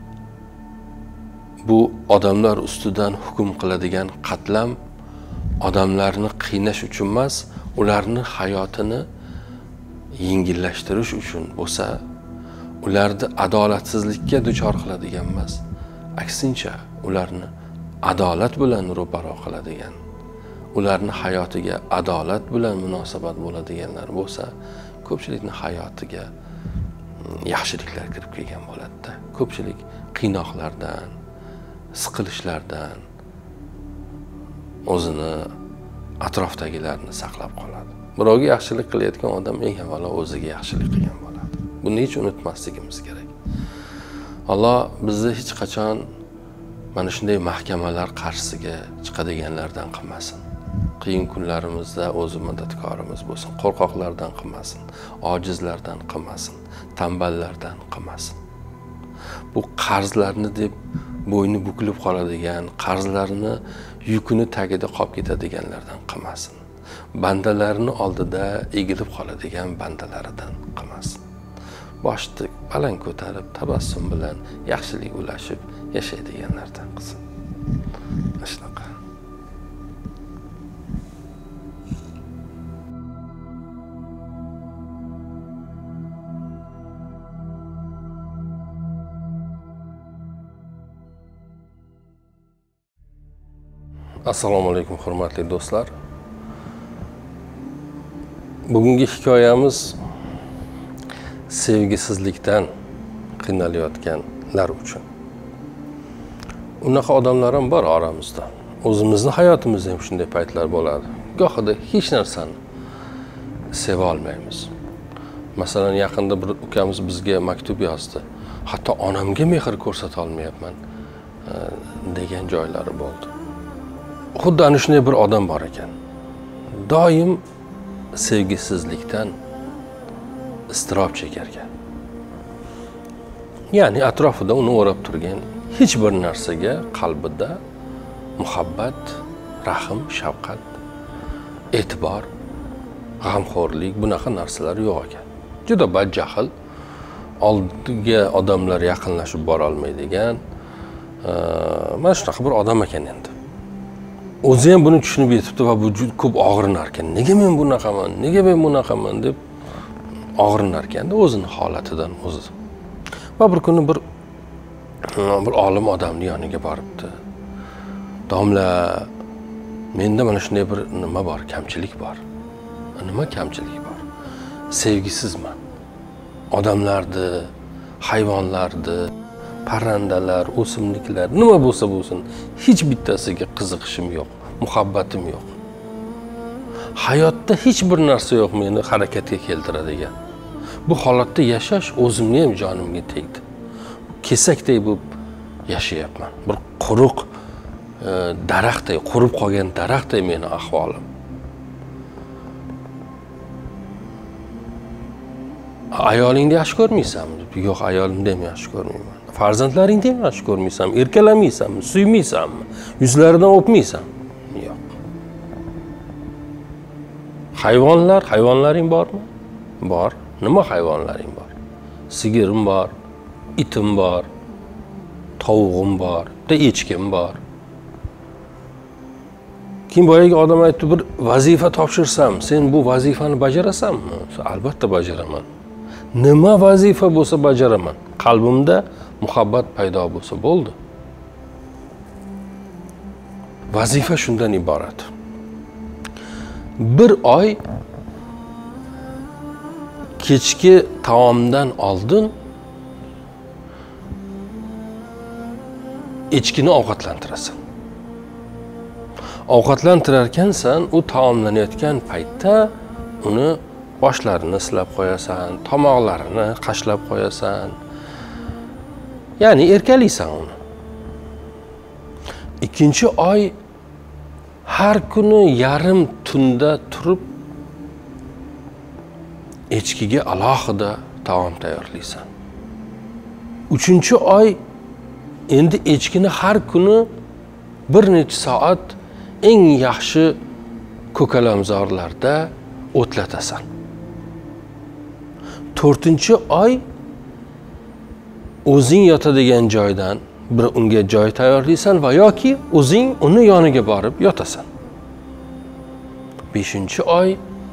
bu odamlar ustidan hukm qiladigan qatlam odamlarni qiynash uchun emas, ularni hayotini yengillashtirish uchun bo'lsa, ularni adolatsizlikka duchor qiladigan emas, aksincha ularni adolat bilan ro'paro qiladigan, ularni hayotiga adolat bilan munosabat bo'ladiganlar bo'lsa, ko'pchilikning hayotiga yaxshiliklar kirib kelgan bo'ladi-da. Ko'pchilik qiynoqlardan, siqilishlardan o'zini, atrofdagilarni saqlab qoladi. Birovga yaxshilik qilayotgan odam eng avvalo o'ziga yaxshilik qilgan bo'ladi. Buni hech unutmasligimiz kerak. Alloh bizni hech qachon mana shunday mahkamalar qarshisiga chiqadiganlardan qilmasin. Qiyin kunlarimizda o'zi madadkorimiz bo'lsin. Qo'rqoqlardan qilmasin, ojizlardan qilmasin, tamballardan qilmasin. Bu qarzlarni deb bo'yni bukilib qoladigan, qarzlarini yukini tagida qolib ketadiganlardan qilmasin. Bandalarni oldida egilib qoladigan bandalaridan qilmasin. Boshni baland ko'tarib, tabassum bilan yaxshilik ulashib yashaydiganlardan qilsin. Shunaqa. Assalomu alaykum hurmatli do'stlar. Bugungi hikoyamiz sevgisizlikdan qiynalayotganlar uchun. Unaqa odamlar ham bor oramizda. O'zimizning hayotimizda ham shunday paytlar bo'ladi. Gohida hech narsani seva olmaymiz. Masalan, yaqinda bir ukamiz bizga maktub yozdi. Hatto onamga mehr ko'rsata olmayapman. degan joylari bo'ldi. Xuddi ana shunday bir odam bor ekan. Doim sevgisizlikdan iztirob chekar ekan. Ya'ni atrofida uni o'rab turgan hech bir narsaga qalbida muhabbat, rahm, shafqat, e'tibor, g'amxo'rlik bunaqa narsalar yo'q ekan. Juda badjahl, oldiga odamlar yaqinlashib bora olmaydigan, mana shunaqa bir odam ekan endi. O'zi ham buni tushunib yetibdi va bu juda ko'p og'rinar ekan. Nega men bunaqaman? Nega men bunaqaman deb og'rinar ekanda o'zini holatidan o'zi. Va bir kuni bir olim odamning yoniga boribdi. Domla, menda mana shunday bir nima bor, kamchilik bor. Nima kamchilik bor? Sevgisizman. Odamlarni, hayvonlarni, parrandalar, o'simliklar, nima bo'lsa bo'lsin, hech bittasiga qiziqishim yo'q, muhabbatim yo'q. Hayotda hech bir narsa yo'q meni harakatga keltiradigan. Bu holatda yashash o'zimni ham jonimga tegdi. Kesakday bo'lib yashayapman. Bir quruq daraxtday, qurib qolgan daraxtday meni ahvolim. Ayolingni yaxshi ko'rmaysanmi? Yo'q, ayolimni ham yaxshi ko'rmayman. Farzandlaringni ham yaxshi ko'rmaysanmi? Erkalamaysanmi? Suymaysanmi? Yuzlaridan o'pmaysanmi? Yo'q. Hayvonlaring bormi? Bor. Nima hayvonlaring bor? Sigirim bor, itim bor, tavug'im bor, echkim bor. Kim boyagi odam aytdi, bir vazifa topshirsam, sen bu vazifani bajarasanmi? Albatta bajaraman. Nima vazifa bo'lsa bajaraman. Qalbimda muhabbat paydo bo'lsa bo'ldi. Vazifa shundan iborat. Bir oy kechki taomdan oldin echkini ovqatlantirasan. Ovqatlantirarkansan, u taomlanayotgan paytda uni boshlarini silab qo'yasan, tomoqlarini qashlab qo'yasan. Ya'ni erkalaysan uni. Ikkinchi oy har kuni yarim tunda turib echkiga alohida taom tayyorlaysan. Uchinchi oy endi echkini har kuni bir necha soat eng yaxshi ko'kalamzorlarda o'tlatasan. To'rtinchi oy o'zing yotadigan joydan bir unga joy tayyorlaysan va yoki o'zing uni yoniga borib yotasan. Beshinchi oy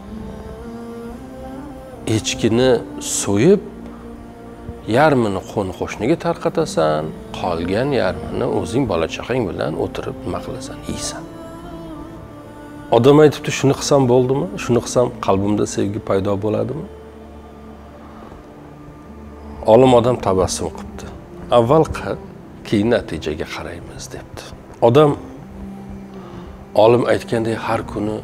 echkini so'yib, yarmini qo'ni-qo'shniga tarqatasan, qolgan yarmini o'zing bola-chaqang bilan o'tirib nima qilasan, yeysan. Odam aytibdi, shuni qilsam bo'ldimi? Shuni qilsam qalbimda sevgi paydo bo'ladimi? Olim odam tabassum qildi. Avval qil, keyin natijaga qaraymiz debdi. Odam olim aytgandek har kuni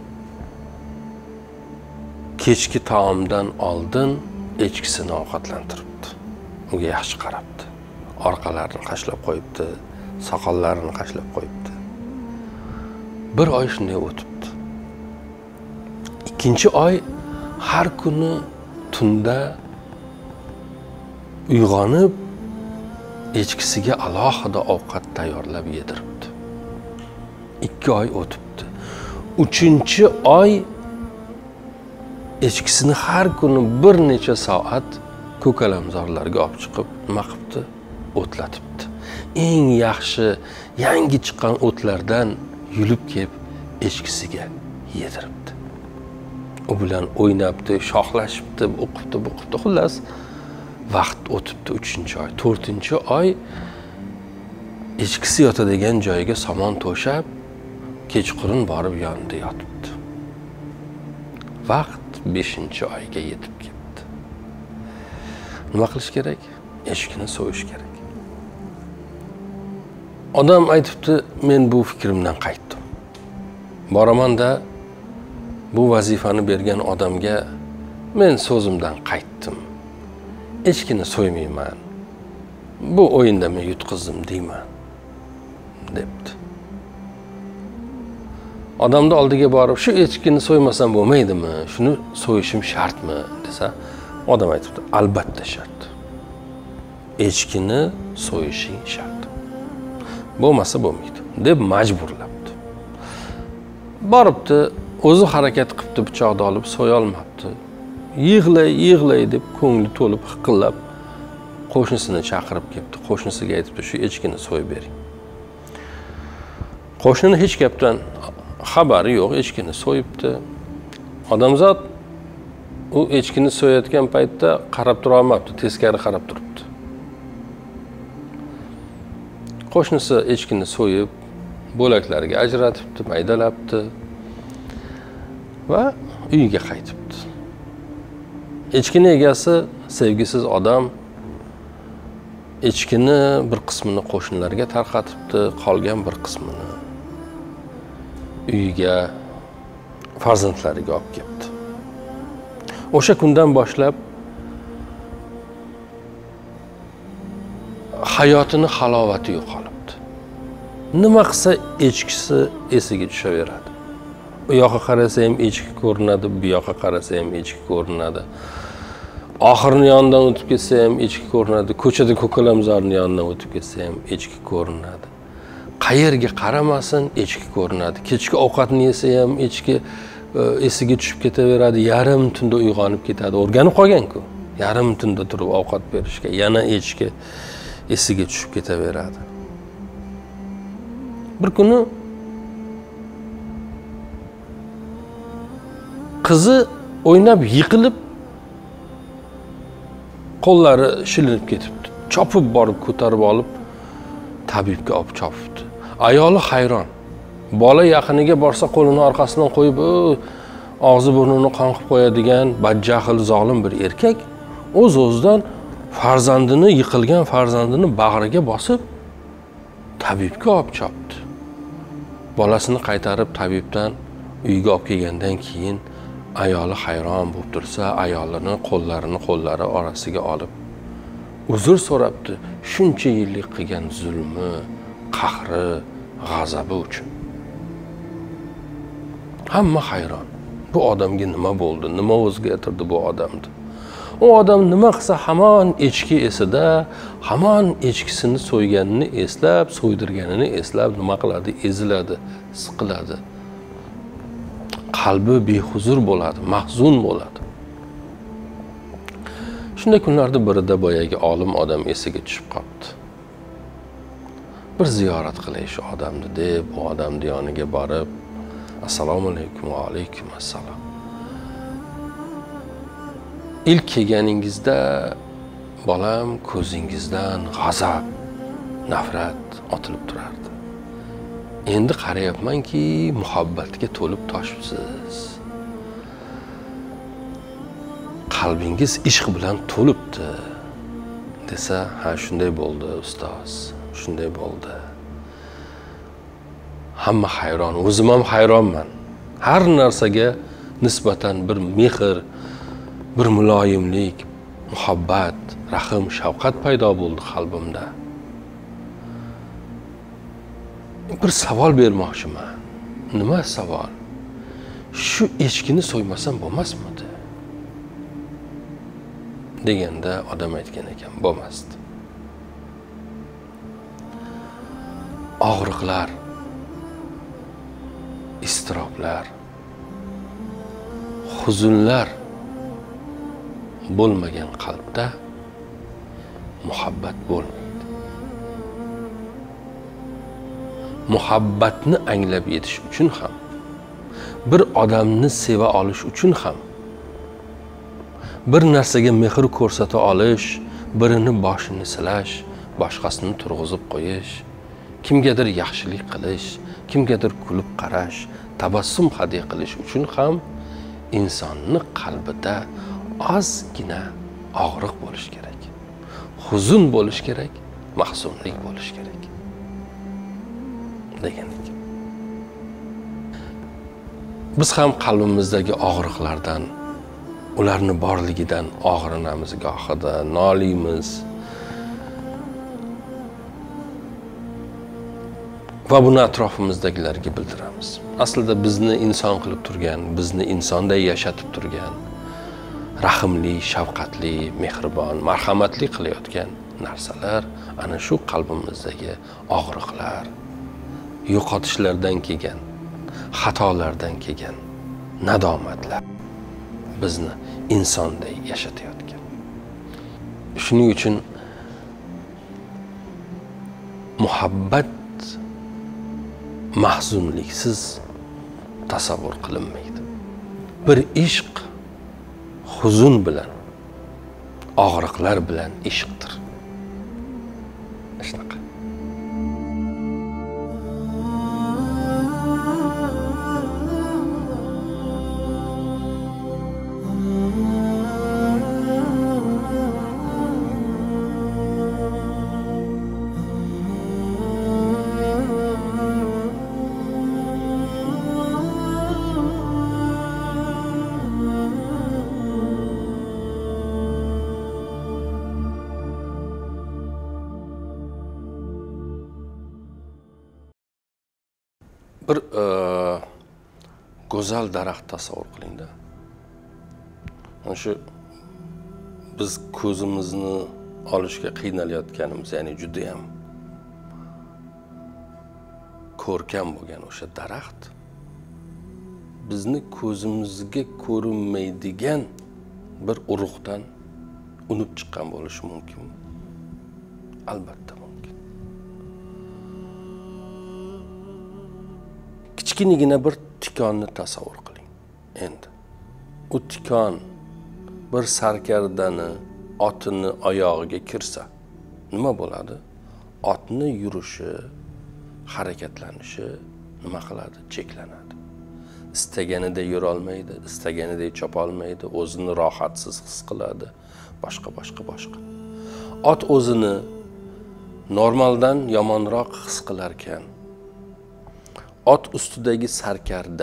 kechki taomdan oldin echkisini ovqatlantiribdi. Unga yaxshi qarabdi. Orqalarini qashlab qo'yibdi, soqollarini qashlab qo'yibdi. Bir oy shunday o'tibdi. Ikkinchi oy har kuni tunda uyg'onib echkisiga alohida ovqat tayyorlab yediribdi. 2 oy o'tibdi. 3-oy echkisini har kuni bir necha soat ko'kalamzorlarga olib chiqib nima qilibdi? O'tlatibdi. Eng yaxshi yangi chiqqan o'tlardan yulib kelib echkisiga yediribdi. U bilan o'ynabdi, shoxlashibdi, o'qibdi. Xullas, vaqt o'tibdi 3-oy. 4-oy echkisi yotadigan joyiga somon to'shab, kechqurun borib yonida yotibdi. Vaqt 5-oyga yetib keldi. Nima qilish kerak? Echkini so'yish kerak. Odam aytibdi, men bu fikrimdan qaytdim. Boraman-da bu vazifani bergan odamga men so'zimdan qaytdim. Echkini so'ymayman. Bu o'yinda men yutqizdim deyman. debdi. Odamni oldiga borib, shu echkini so'ymasam bo'lmaydimi? Shuni so'yishim shartmi desa, odam aytibdi, albatta shart. Echkini so'yishing shart. Bo'lmasa bo'lmaydi deb majburlabdi. Boribdi, o'zi harakat qilibdi, pichoqni olib so'ya olmabdi. Yig'lay deb ko'ngli to'lib hiqillab qo'shnisini chaqirib kelibdi. Qo'shnisiga aytibdi, shu echkini so'yib bering. Qo'shnini hech gapdan xabari yo'q, echkini so'yibdi. Odamzod u echkini so'yayotgan paytda qarab tura olmabdi, teskari qarab turibdi. Qo'shnisi echkini so'yib, bo'laklarga ajratibdi, maydalabdi va uyiga qaytibdi. Echkini egasi sevgisiz odam echkini bir qismini qo'shnilarga tarqatibdi, qolgan bir qismini uyiga farzandlariga olib kelibdi. O'sha kundan boshlab hayotini halovati yo'qolibdi. Nima qilsa echkisi esiga tushaveradi. U yoqqa qarasa ham echki ko'rinadi, bu yoqqa qarasa ham echki ko'rinadi. Oxirni yonidan o'tib ketsa ham echki ko'rinadi, ko'chada ko'kalamzorning yonidan o'tib ketsa ham echki ko'rinadi. Qayerga qaramasin echki ko'rinadi. Kechki ovqatni yesa ham echki esiga tushib ketaveradi, yarim tunda uyg'onib ketadi. O'rganib qolgan-ku. Yarim tunda turib ovqat berishga yana echki esiga tushib ketaveradi. Bir kuni qizi o'ynab yiqilib qo'llari shilinib ketibdi. Chopib borib ko'tarib olib tabibga olib chopibdi. Ayoli hayron. Bola yaqiniga borsa qo'lini orqasidan qo'yib, og'zi burnini qon qilib qo'yadigan badjahl zolim bir erkak o'z-o'zidan farzandini, yiqilgan farzandini bag'riga bosib tabibga olib chopdi. Bolasini qaytarib tabibdan uyga olib kelgandan keyin ayoli hayron bo'lib tursa, ayolini qo'llari orasiga olib uzr so'rabdi. Shuncha yillik qilgan zulmi, qahri, g'azabi uchun. Hamma hayron. Bu odamga nima bo'ldi? Nima o'zgartirdi bu odamni? O odam nima qilsa hamon echki esida, hamon echkisini so'yganini eslab, so'ydirganini eslab nima qiladi? Eziladi, siqiladi. Qalbi behuzur bo'ladi, mahzun bo'ladi. Shunday kunlarda birida boyagi olim odam esiga tushib qoldi. Bir ziyorat qilay shu odamni deb, u odamning yoniga borib, assalomu alaykum va alaykum assalom. İlk kelganingizda bolam ko'zingizdan g'azab, nafrat otilib turardi. Endi qarayapmanki, muhabbatga to'lib toshibsiz. Qalbingiz ishq bilan to'libdi desa, ha shunday bo'ldi ustoz, shunday bo'ldi. Hamma hayron, o'zim ham hayronman. Har narsaga nisbatan bir mehr, bir muloyimlik, muhabbat, rahim, shafqat paydo bo'ldi qalbimda. Bir savol bermoqchiman. Nima savol? Shu echkini so'ymasam bo'lmasmidi? Deganda odam aytgan ekan, bo'lmasdi. Og'riqlar, istiroblar, huzunlar bo'lmagan qalbda muhabbat bo'lmaydi. Muhabbatni anglab yetish uchun ham, bir odamni seva olish uchun ham, bir narsaga mehr ko'rsata olish, birini boshini silash, boshqasini turg'izib qo'yish, kimgadir yaxshilik qilish, kimgadir kulib qarash, tabassum hadya qilish uchun ham insonning qalbida ozgina og'riq bo'lish kerak. Huzun bo'lish kerak, mahzunlik bo'lish kerak. Degan ekan. Biz ham qalbimizdagi og'riqlardan, ularni borligidan og'rinamiz, gohida noliymiz. va buni atrofimizdagilarga bildiramiz. Aslida bizni inson qilib turgan, bizni insonday yashatib turgan, rahimli, shafqatli, mehribon, marhamatli qilayotgan narsalar ana shu qalbimizdagi og'riqlar, yo'qotishlardan kelgan, xatolardan kelgan nadomatlar bizni insonday yashatayotgan. Shuning uchun muhabbat mahzunliksiz tasavvur qilinmaydi. Bir ishq huzun bilan, og'riqlar bilan ishqdir. Shunaqa. Bir go'zal daraxt tasavvur qiling-da. Mana shu biz ko'zimizni olishga qiynalayotganimiz, ya'ni juda ham ko'rkam bo'lgan o'sha daraxt bizni ko'zimizga ko'rinmaydigan bir urug'dan unib chiqqan bo'lishi mumkin. Albatta mumkin. Kichkinagina bir tikonni tasavvur qiling. Endi u tikon bir sarkardani otini oyog'iga kirsa nima bo'ladi? Otni yurishi, harakatlanishi nima qiladi? Cheklanadi. Istaganida yura olmaydi, istaganida chopa olmaydi, o'zini rohatsiz his qiladi, boshqa. Ot o'zini normaldan yomonroq his qilar ekan, ot ustidagi sarkarda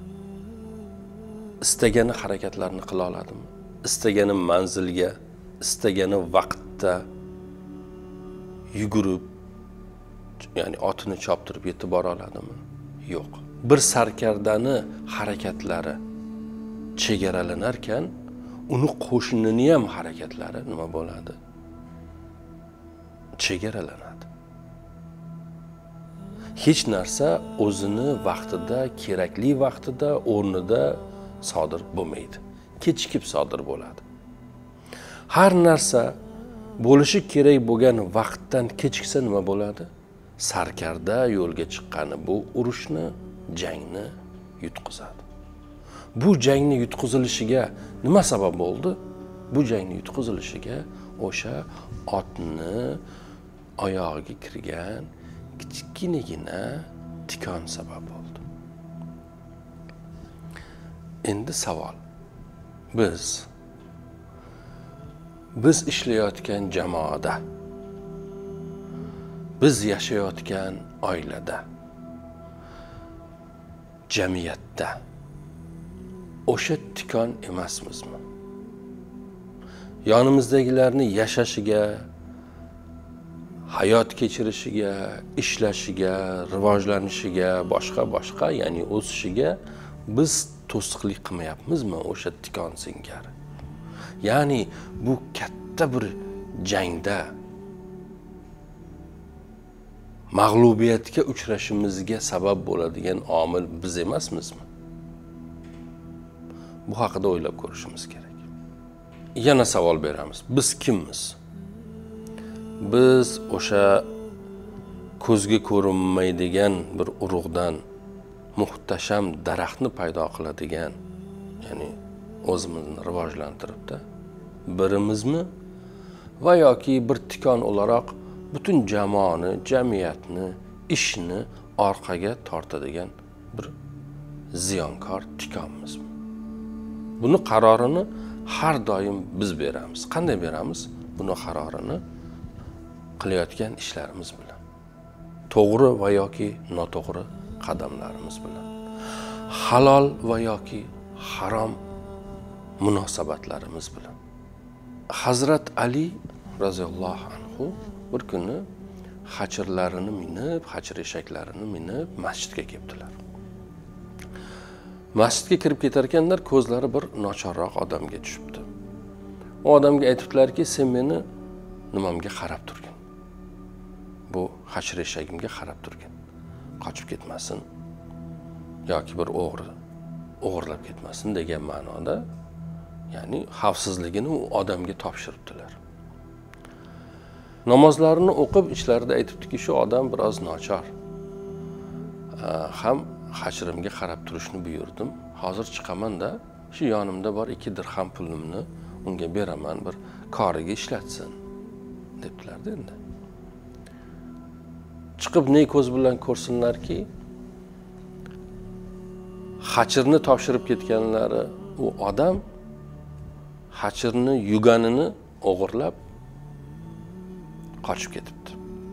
istagani harakatlarni qila oladimi? Istagani manzilga, istagani vaqtda yugurib, ya'ni otini choptirib yetib bora oladimi? Yo'q. Bir sarkardani harakatlari chegaralanar ekan, uni qo'shnini ham harakatlari nima bo'ladi? Chegaralanadi. Hech narsa o'zini vaqtida, kerakli vaqtida, o'rnida sodir bo'lmaydi. Kechikib sodir bo'ladi. Har narsa bo'lishi kerak bo'lgan vaqtdan kechiksa nima bo'ladi? Sarkarda yo'lga chiqqani bu urushni, jangni yutqizadi. Bu jangni yutqizilishiga nima sabab bo'ldi? Bu jangni yutqizilishiga o'sha otni oyog'iga kirgan kichkinagina tikon sabab bo'ldi. Endi savol. Biz ishlayotgan jamoada, biz yashayotgan oilada, jamiyatda o'sha tikon emasmizmi? Yonimizdagilarni yashashiga, hayot kechirishiga, ishlashiga, rivojlanishiga, boshqa, ya'ni o'sishiga biz to'sqinlik qilmayapmizmi o'sha tikon singari? Ya'ni bu katta bir jangda mag'lubiyatga uchrashimizga sabab bo'ladigan omil biz emasmizmi? Bu haqida o'ylab ko'rishimiz kerak. Yana savol beramiz. Biz kimmiz? Biz o'sha ko'zga ko'rinmaydigan bir urug'dan muhtasham daraxtni paydo qiladigan, ya'ni o'zimizni rivojlantiribdi, birimizmi? Va yoki bir tikon o'laroq butun jamoani, jamiyatni, ishni orqaga tortadigan bir ziyonkor tikonmizmi? Buni qarorini har doim biz beramiz. Qanday beramiz? Buni qarorini qilayotgan ishlarimiz bilan. To'g'ri va yoki noto'g'ri qadamlarimiz bilan. Halol va yoki harom munosabatlarimiz bilan. Hazrat Ali roziyallohu anhu bir kuni hachirlarini minib, hachir eshaklarini minib masjidga kelibdilar. Masjidga kirib ketar ekanlar, ko'zlari bir nochorroq odamga tushibdi. O odamga aytibdilarki, sen meni nimamga qarab turgin. Bu hachir eshagimga qarab turgin. Qochib ketmasin yoki bir o'g'irlab ketmasin degan ma'noda, ya'ni xavfsizligini u odamga topshiribdilar. Namozlarini o'qib ichlarida aytibdiki, shu odam biroz nochor. Ham hachirimga qarab turishni buyurdim. Hozir chiqaman-da, shu yonimda bor 2 dirham pulimni unga beraman, bir koriga ishlatsin debdilar-da endi. Chiqib ne ko'z bilan ko'rsinlarki, hachirni topshirib ketganlari u odam hachirni yuganini o'g'irlab qochib ketibdi.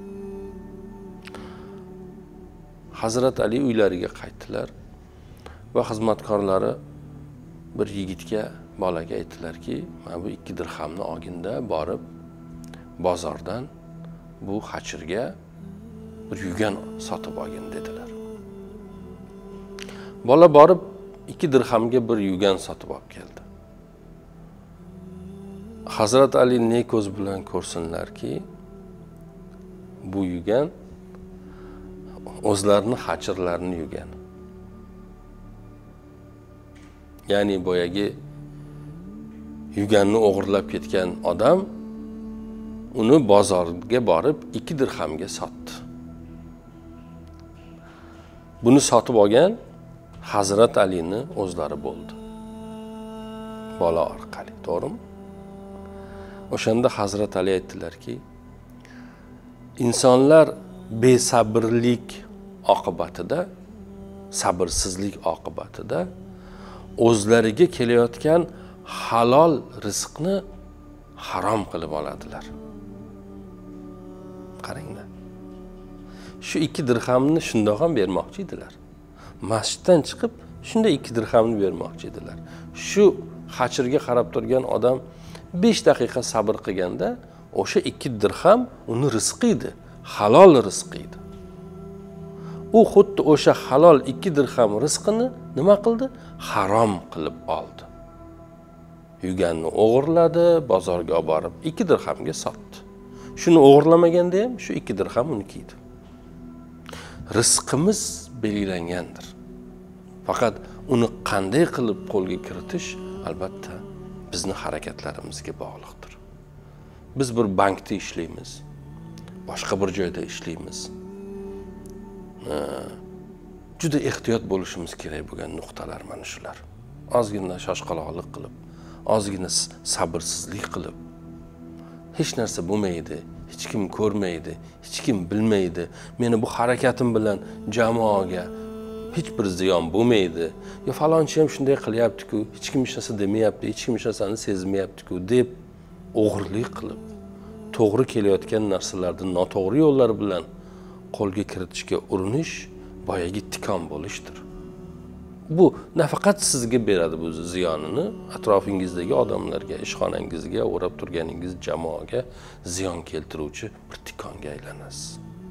Hazrat Ali uylariga qaytdilar va xizmatkorlari bir yigitga, bolaga aytdilarki, "Men bu 2 dirhamni olginda borib bozordan bu hachirga bir yugan sotib olgin" dedilar. Bola borib 2 dirhamga bir yugan sotib olib keldi. Hazrat Ali ne ko'z bilan ko'rsinlarki, bu yugan o'zlarini hachirlarini yugani. Ya'ni boyagi yuganni o'g'irlab ketgan odam uni bozorga borib 2 dirhamga sotdi. Buni sotib olgan Hazrat Alini o'zlari bo'ldi. Bola orqali, to'g'rimi? O'shanda Hazrat Ali aytdilarki, insonlar besabrlik oqibatida, sabrsizlik oqibatida o'zlariga kelayotgan halol rizqni harom qilib oladilar. Qaranglar. Shu 2 dirhamni shundoq ham bermoqchi edilar. Masjiddan chiqib shunda 2 dirhamni bermoqchi edilar. Shu hachirga qarab turgan odam 5 daqiqa sabr qilganda o'sha 2 dirham uni rizqi edi, halol rizqi edi. U xuddi o'sha halol 2 dirham rizqini nima qildi? Harom qilib oldi. Yuganni o'g'irladi, bozorga olib borib 2 dirhamga sotdi. Shuni o'g'irlamaganda ham shu 2 dirham uniki edi. Rizqimiz belgilangandir. Faqat uni qanday qilib qo'lga kiritish albatta bizning harakatlarimizga bog'liqdir. Biz bir bankda ishlaymiz, boshqa bir joyda ishlaymiz. Juda ehtiyot bo'lishimiz kerak bo'lgan nuqtalar mana shular. Ozgina shoshqaloqlik qilib, ozgina sabrsizlik qilib, hech narsa bo'lmaydi, hech kim ko'rmaydi, hech kim bilmaydi. Meni bu harakatim bilan jamoaga hech bir ziyon bo'lmaydi. Yo falonchi ham shunday qilyapti-ku, hech kim hech narsa demayapti, hech kim hech narsani sezmayapti-ku deb o'g'irlik qilib, to'g'ri kelayotgan narsalarni noto'g'ri yo'llar bilan qo'lga kiritishga urinish boyagi tikon bo'lishdir. Bu nafaqat sizga beradi bu ziyonini, atrofingizdagi odamlarga, ishxonangizga, o'rab turganingiz jamoaga ziyon keltiruvchi bir tikonga aylanasiz.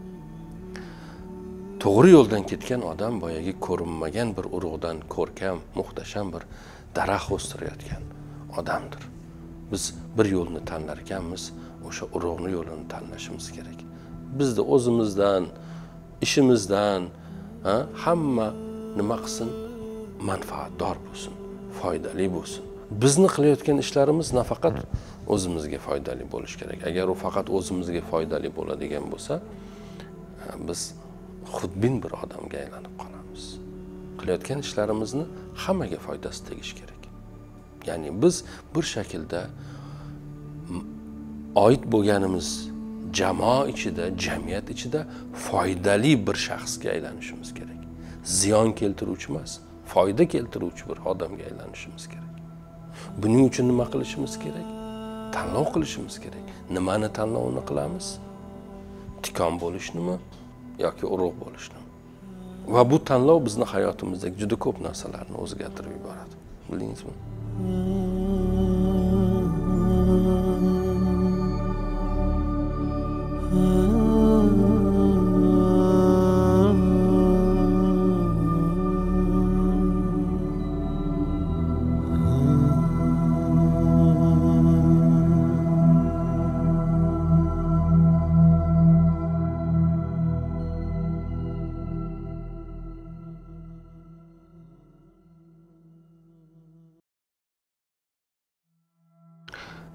To'g'ri yo'ldan ketgan odam boyagi ko'rinmagan bir urug'dan ko'rkam, muhtasham bir daraxt o'stirayotgan odamdir. Biz bir yo'lni tanlar ekanmiz, o'sha urug'ni yo'lini tanlashimiz kerak. Bizda o'zimizdan, ishimizdan hamma nima qilsin? Manfaatdor bo'lsin, foydali bo'lsin. Bizni qilayotgan ishlarimiz nafaqat o'zimizga foydali bo'lish kerak. Agar u faqat o'zimizga foydali bo'ladigan bo'lsa, biz xudbin bir odamga aylanib qolamiz. Qilayotgan ishlarimizni hammaga foydasi tegishi kerak. Ya'ni biz bir shaklda oid bo'lganimiz jamoa ichida, jamiyat ichida foydali bir shaxsga aylanishimiz kerak. Ziyon keltiruvchi emas, foyda keltiruvchi bir odamga aylanishimiz kerak. Buning uchun nima qilishimiz kerak? Tanlov qilishimiz kerak. Nimani tanlovini qilamiz? Tikon bo'lishnimi yoki urug' bo'lishnimi? Va bu tanlov bizning hayotimizdagi juda ko'p narsalarni o'zgartirib yuboradi. Bildingizmi?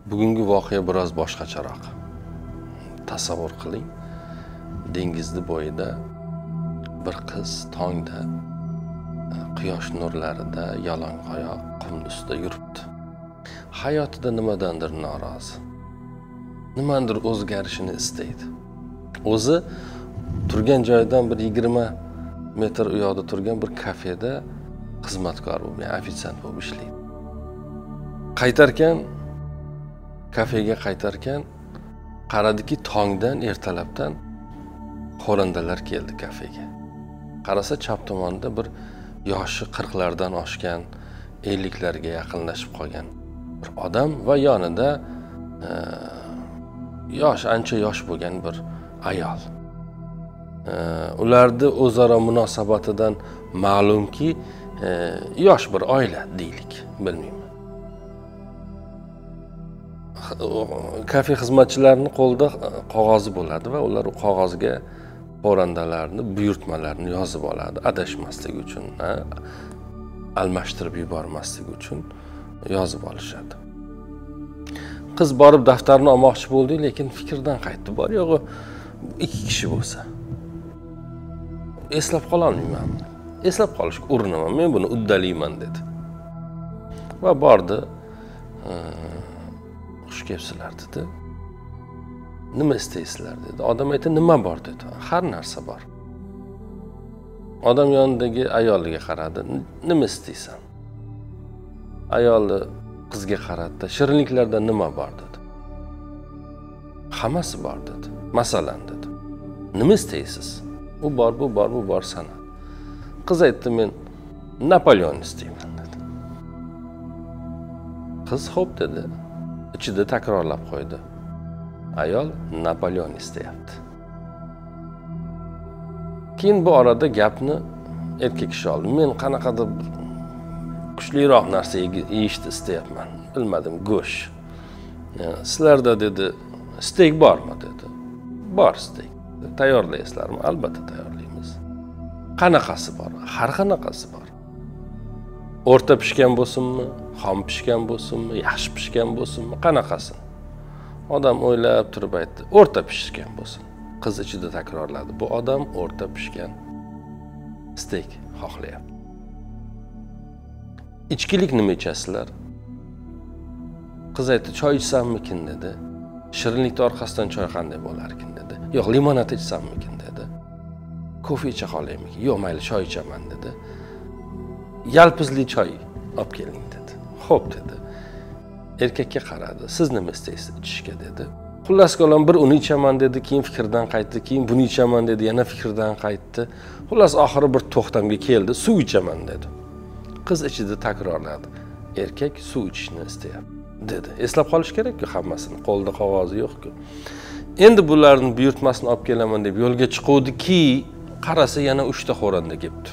Bugungi voqea biroz boshqacharoq. Tasavvur qiling, dengizni bo'yida bir qiz tongda quyosh nurlarida yalang'oyoq qum ustida yuribdi. Hayotida nimadandir norozi. Nimadir o'zgarishini istaydi. O'zi turgan joydan bir 20 metr u yoqda turgan bir kafeda xizmatkor bo'lib, ya'ni ofitsiant bo'lib ishlaydi. Kafega qaytarkan qaradiki tongdan ertalabdan xo'randalar keldi kafega. Qarasa chap tomonda bir yoshi 40lardan oshgan, 50larga yaqinlashib qolgan bir odam va yonida ancha yosh bo'lgan bir ayol. Ularni o'zaro munosabatidan ma'lumki, yosh bir oila deylik, bilmayman. Kafe xizmatchilarining qo'lida qog'ozi bo'ladi va ular u qog'ozga xo'randalarni, buyurtmalarni yozib oladi, adashmaslik uchun, almashtirib yubormaslik uchun yozib olishadi. Qiz borib daftarni olmoqchi bo'ldi, lekin fikrdan qaytdi. Bor yo'g'i 2 kishi bo'lsa. Eslab qola olmayman. Eslab qolishga urinaman. Men buni uddalayman dedi. Va bordi. Xush kelibsizlar dedi. Nima istaysizlar dedi. Odam aytdi, nima bor dedi. Har narsa bor. Odam yonidagi ayoliga qaradi. Nima istaysan? Ayoli qizga qaradi. Shirinliklarda nima bor dedi. Hammasi bor dedi. Masalan dedi. Nima istaysiz? Bu bor, bu bor, bu bor sana. Qiz aytdi, men Napoleon istayman dedi. Qiz xo'p dedi. Ichida takrorlab qo'ydi. Ayol Napoleon istayapti. Keyin bu orada gapni erkak kishi oldi. Men qanaqadir kuchliroq narsa yeyishni istayapman. Bilmadim, go'sht. Sizlarda dedi, steak bormi dedi. Bor steak. Tayyorlaysizlarmi? Albatta tayyorlaymiz. Qanaqasi bor? Har qanaqasi bor. O'rta pishgan bo'lsinmi, xom pishgan bo'lsinmi, yaxshi pishgan bo'lsinmi, qanaqasi? Odam o'ylab turib aytdi, o'rta pishgan bo'lsin. Qiz ichida takrorladi. Bu odam o'rta pishgan steak xohlayapti. Ichkilik nima ichasizlar? Qiz aytdi, choy ichsammikin dedi. Shirinlikning orqasidan choy qanday bo'lar ekan dedi. Yo'q, limonad ichsammikin dedi. Kofe icha qolaymikin? Yo'q, mayli, choy ichaman dedi. Yalpizli choy olib keling dedi. Xo'p dedi. Erkakka qaradi. Siz nima istaysiz ichishga dedi. Xullas kalom bir uni ichaman dedi, keyin fikrdan qaytdi, keyin buni ichaman dedi, yana fikrdan qaytdi. Xullas oxiri bir to'xtamga keldi, suv ichaman dedi. Qiz ichida takrorladi. Erkak suv ichishni istayapti dedi. Eslab qolish kerak-ku hammasini. Qo'lda qog'ozi yo'q-ku. Endi bularning buyurtmasini olib kelaman deb yo'lga chiquvdi-ki, qarasa yana 3 ta xo'randa kelibdi.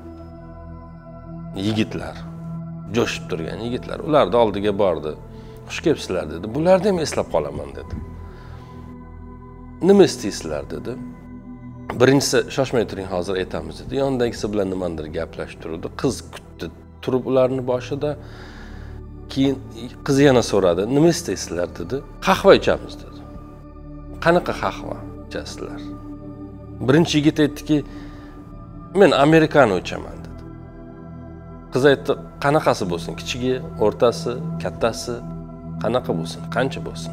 Yigitlar, jo'shib turgan yigitlar. Ularning oldiga bordi. Xush kelibsizlar dedi. Bularni ham eslab qolaman dedi. Nima istaysizlar dedi. Birinchisi shoshmay turing, hozir aytamiz dedi. Yonidagisi bilan nimadir gaplashib turdi. Qiz kutdi. Turib ularning boshida. Keyin qiz yana so'radi. Nima istaysizlar dedi. Qahva ichamiz dedi. Qanaqa qahva ichasizlar? Birinchi yigit aytdiki, men amerikano ichaman dedi. Qiz aytdi, qanaqasi bo'lsin? Kichigi, o'rtasi, kattasi, qanaqa bo'lsin? Qancha bo'lsin?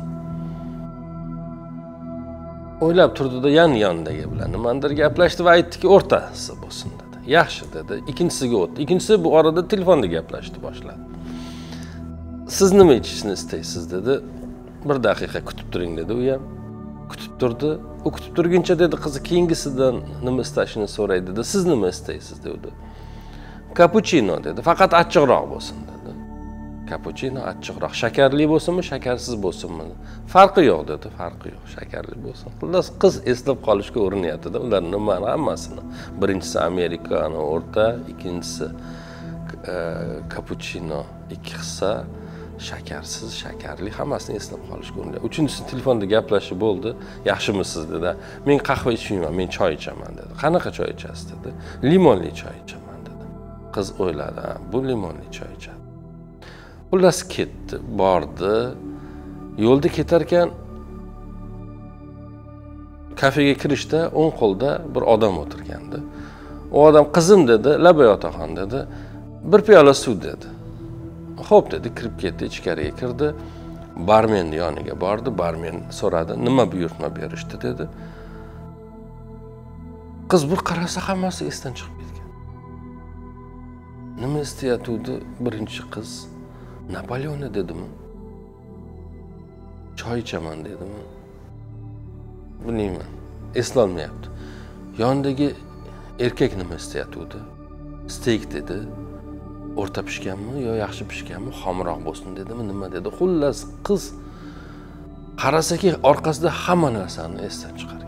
O'ylab turdi-da, yonidagi bilan nimadir gaplashdi va aytdiki, o'rtasi bo'lsin dedi. Yaxshi dedi. Ikkinchisiga o'tdi. Ikkinchisi bu orada telefonda gaplashdi boshladi. Siz nima ichishni istaysiz dedi. Bir daqiqa kutib turing dedi u ham. Kutib turdi. U kutib turguncha dedi, qizi keyingisidan nima istashini so'raydi dedi. Siz nima istaysiz dedi. Cappuccino dedi. Faqat achchiqroq bo'lsin dedi. Cappuccino achchiqroq. Shakarli bo'lsinmi, shakarsiz bo'lsinmi? Farqi yo'q dedi. Farqi yo'q. Shakarli bo'lsin. Xullas qiz eslab qolishga urinyapti-da. Ular nimani hammasini. Birinchisi amerikano o'rta, ikkinchisi cappuccino 2 hissa, shakarsiz, shakarli, hammasini eslab qolishga urinyapti. Uchinchisi telefonda gaplashib bo'ldi. Yaxshimisiz dedi. Men qahva ichmayman, men choy ichaman dedi. Qanaqa choy ichasiz dedi. Limonli choy ichaman dedi. Qiz o'yladi, bu limonli choy ichadi. Xullas ketdi, bordi. Yo'lda ketarkan kafega kirishda o'ng qo'lda bir odam o'tirgandi. U odam qizim dedi, labay otaxon dedi, bir piyola suv dedi. Xo'p dedi, kirib ketdi, ichkariga kirdi. Barmen yoniga bordi, barmen so'radi, nima buyurtma berishdi dedi. Qiz bir qarasa hammasi esdan chiqib ketgan. Nima istayotgandi birinchi qiz? Napoleon dedimi? Choy ichaman dedimi? Bilmayman, eslolmayapti. Yondagi erkak nima istayotgandi? Steak dedi. O'rta pishganmi yo yaxshi pishganmi, xomroq bo'lsin dedimi, nima dedi? Xullas qiz qarasaki orqasida hamma narsani esdan chiqargan.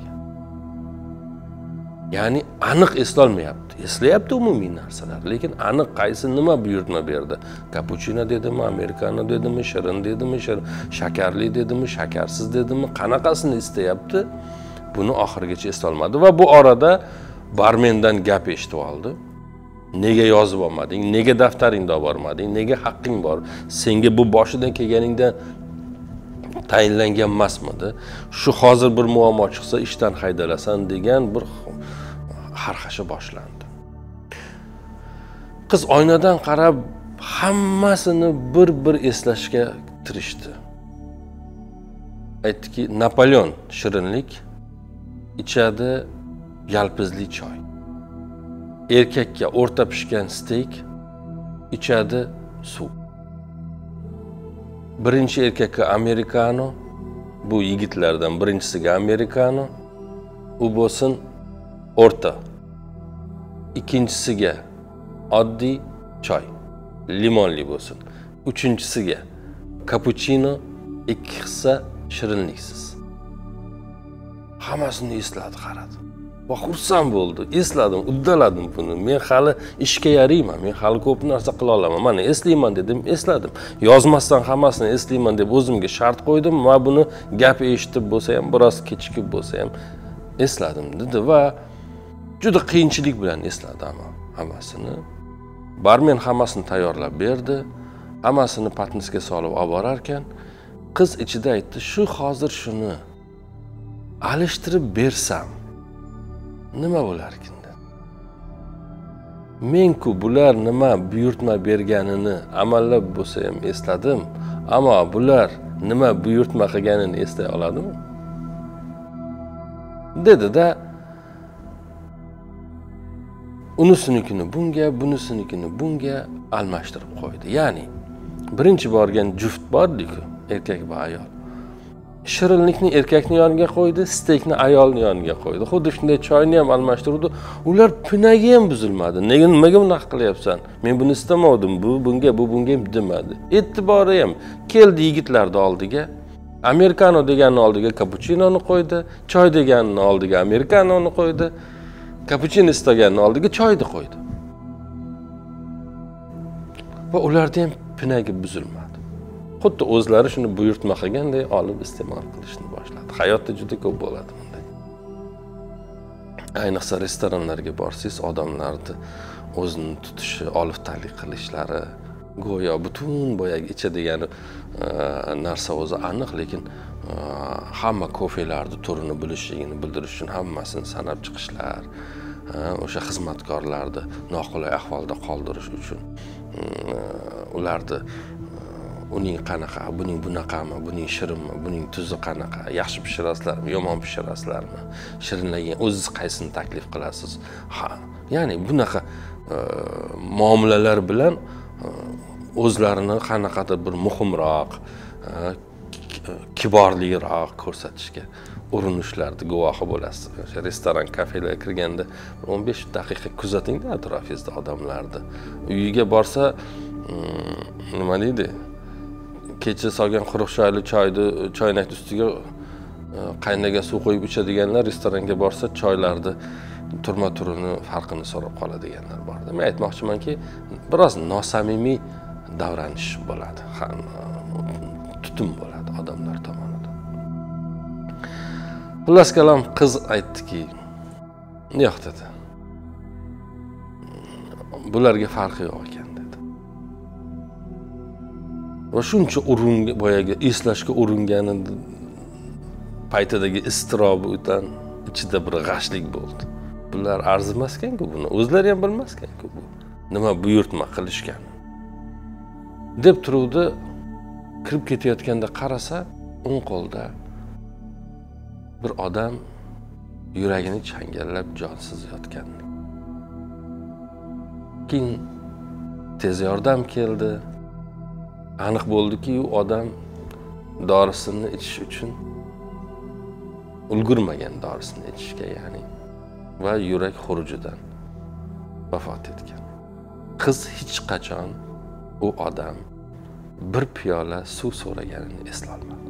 Ya'ni aniq eslolmayapti. Eslayapti umumiy narsalar, lekin aniq qaysi nima buyurtma berdi? Kapuchino dedimi, amerikano dedimi, shirin dedimi, shakarli dedimi, shakarsiz dedimi, qanaqasini istayapti? Buni oxirigacha eslolmadi va bu orada barmendan gap eshitib oldi. Nega yozib olmading? Nega daftaringni olib bormading? Nega haqqing bor? Senga bu boshidan kelganingda tayinlangan emasmidi? Shu hozir bir muammo chiqsa ishdan haydalasan degan bir harxasha boshlandi. Qiz oynadan qarab hammasini bir eslashga tirishdi. Aytdiki, Napoleon shirinlik ichadi, yalpizli choy. Erkakka o'rta pishgan steak, ichadi suv. Birinchi erkakka amerikano, bu yigitlardan birinchisiga amerikano, u bo'lsin o'rta. Ikkinchisiga oddiy choy, limonli bo'lsin. Uchinchisiga kapuchino, 2 hissa shirinliksiz. Hammasini esladi, qaradi. Va xursand bo'ldi. Esladim, uddaladim buni. Men hali ishga yarayman. Men hali ko'p narsa qila olaman. Mana eslayman dedim, esladim. Yozmasdan hammasini eslayman deb o'zimga shart qo'ydim. Va buni gap eshitib bo'lsa ham, biroz kechikib bo'lsa ham esladim dedi va juda qiyinchilik bilan esladi hammasini. Barmen hammasini tayyorlab berdi. Hammasini patnisga solib olib borar ekan, qiz ichida aytdi, "Shu hozir shuni alishtirib bersam nima bo'lar ekan?" Men-ku bular nima buyurtma berganini amallab bo'lsa ham esladim, ammo bular nima buyurtma qilganini eslay oladimi? Dedi-da, unisinikini bunga, bunisinikini bunga almashtirib qo'ydi. Ya'ni birinchi borgan juft bordi-ku, erkak va ayol. Shirinlikni erkakning yoniga qo'ydi, steakni ayolning yoniga qo'ydi. Xuddi shunday choyni ham almashtirdi. Ular pinagi ham buzilmadi. Nimaga bunaqa qilyapsan? Men buni istamadim. Bu bunga demadi. E'tibori ham keldi yigitlarning oldiga. Amerikano deganning oldiga kapuchinoni qo'ydi, choy deganning oldiga amerikanoni qo'ydi, kapuchino istaganning oldiga choyni qo'ydi. Va ularda ham pinagi buzilmadi. Xuddi o'zlari shuni buyurtma qilganday olib iste'mol qilishni boshladi. Hayotda juda ko'p bo'ladi bunday. Ayniqsa restoranlarga borsangiz, odamlarni o'zini tutishi, olib-talik qilishlari, go'yo butun boyagi ichadigani narsa o'zi aniq, lekin hamma kofelarni turini bilishligini bildirish uchun hammasini sanab chiqishlar, o'sha xizmatkorlarni noqulay ahvolda qoldirish uchun ularni uning qanaqa, buning bunaqami, buning shirinmi, buning tuzi qanaqa, yaxshi pishirasizlarmi, yomon pishirasizlarmi, shirinlagan o'zingiz qaysini taklif qilasiz? Ya'ni bunaqa muomalalar bilan o'zlarini qanaqadir bir muhimroq, kiborliroq ko'rsatishga urinishlarni guvohi bo'lasiz. O'sha restoran, kafelarga kirganda 15 daqiqa kuzatingda atrofingizda odamlarni. Uyiga borsa, nima deydi? Kecha solgan quruq choyli choyni choynak ustiga qaynagan suv qo'yib ichadiganlar, restoranga borsa choylarni turma-turini farqini so'rab qoladiganlar bordi. Men aytmoqchimanki, biroz nosamimiy davranish bo'ladi, tutum bo'ladi odamlar tomonidan. Xullas kalom, qiz aytdiki, "Yo'q" dedi. "Bularga farqi yo'q ekan" dedi. va shuncha boyagi eslashga uringani paytidagi iztirobidan ichida bir g'ashlik bo'ldi. Bular arzimas ekan-ku buni, o'zlari ham bilmas ekan-ku bu nima buyurtma qilishgan. Deb turuvdi, kirib ketayotganda qarasa, o'ng qo'lda bir odam yuragini changallab jonsiz yotgan. Keyin tez yordam keldi. Aniq bo'ldiki, u odam dorisini ichish uchun ulgurmagan, dorisini ichishga, ya'ni, va yurak xurujidan vafot etgan. Qiz hech qachon u odam bir piyola suv so'raganini eslolmadi.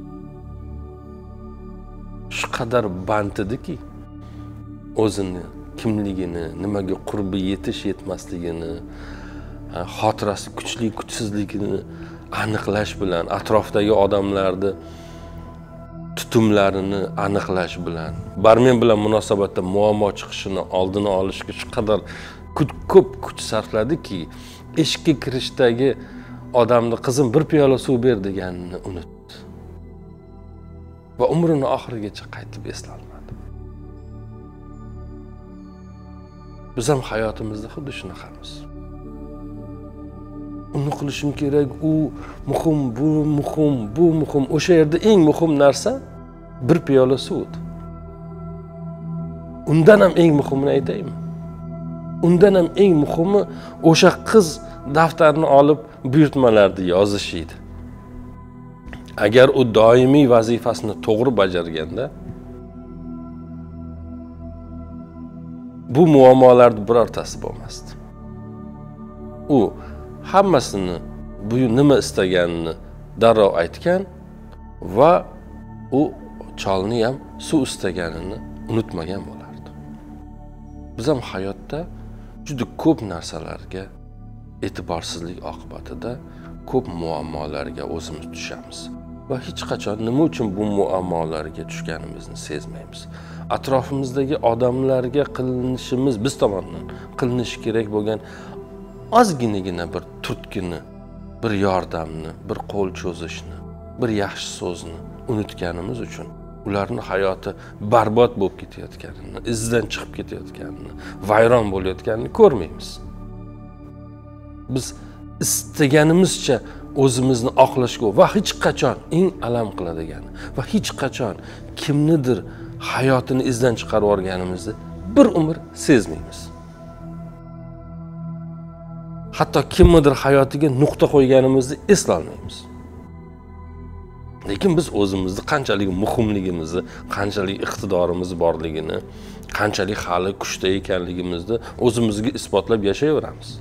Shu qadar band ediki, o'zini kimligini, nimaga qurbi yetish yetmasligini, xotirasi kuchli kuchsizligini aniqlash bilan, atrofdagi odamlarni tutumlarini aniqlash bilan, barmen bilan munosabatda muammo chiqishini oldini olishga shu qadar ko'p kuch sarfladiki, eshikka kirishdagi odamni qizim bir piyola suv ber deganini unutdi. Va umrini oxirigacha qaytib eslolmadi. Biz ham hayotimizda xuddi shunaqamiz. Uni qilishim kerak, u muhim, bu muhim, bu muhim. O'sha yerda eng muhim narsa bir piyola suv. Undan ham eng muhimini aytaymi? Undan ham eng muhimi o'sha qiz daftarni olib buyurtmalarni yozish edi. Agar u doimiy vazifasini to'g'ri bajarganda, bu muammolarning birortasi bo'lmasdi. U hammasini, bu nima istaganini darrov aytgan va u cholni ham suv istaganini unutmagan bo'lardi. Biz ham hayotda juda ko'p narsalarga e'tiborsizlik oqibatida ko'p muammolarga o'zimiz tushamiz va hech qachon nima uchun bu muammolarga tushganimizni sezmaymiz. Atrofimizdagi odamlarga qilinishimiz, biz tomonidan qilinishi kerak bo'lgan ozginagina bir turtkini, bir yordamni, bir qo'l cho'zishni, bir yaxshi so'zni unutganimiz uchun ularning hayoti barbod bo'lib ketayotganini, izdan chiqib ketayotganini, vayron bo'layotganini ko'rmaymiz. Biz istaganimizcha o'zimizni oqlashga va hech qachon eng alam qiladigan va hech qachon kimnidir hayotini izdan chiqarib yuborganimizni bir umr sezmaymiz. Hatto kimnidir hayotiga nuqta qo'yganimizni eslolmaymiz. Lekin biz o'zimizni qanchalik muhimligimizni, qanchalik iqtidorimiz borligini, qanchalik hali kuchda ekanligimizni o'zimizga isbotlab yashayveramiz.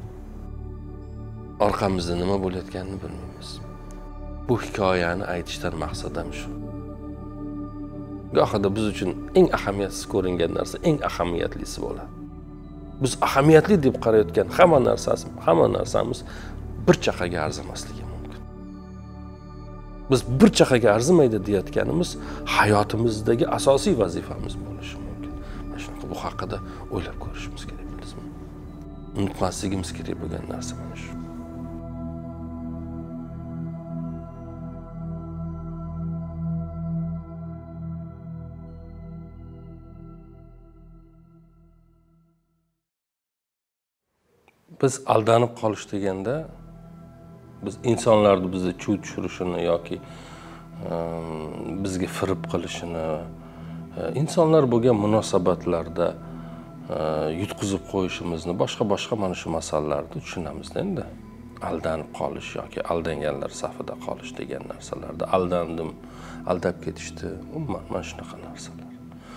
Orqamizda nima bo'layotganini bilmaymiz. Bu hikoyani aytishdan maqsadim shu. Gohida biz uchun eng ahamiyatsiz ko'ringan narsa eng ahamiyatlisi bo'ladi. Biz ahamiyatli deb qarayotgan hamma narsamiz bir chaqaga arzimasligi mumkin. Biz bir chaqaga arzimaydi deyotganimiz hayotimizdagi asosiy vazifamiz bo'lishi mumkin. Mana shunaqa bu haqida o'ylab ko'rishimiz kerak, bilasizmi? Unutmasligimiz kerak bo'lgan narsa mana shu. Biz aldanib qolish deganda, biz insonlarni bizni chuv tushirishini yoki bizga firib qilishini, insonlar bo'lgan munosabatlarda yutqizib qo'yishimizni, boshqa mana shu masalalarni tushunamiz endi. Aldanib qolish yoki aldanganlar safida qolish degan narsalarda aldandim, aldab ketishdi, umuman mana shunaqa narsalar.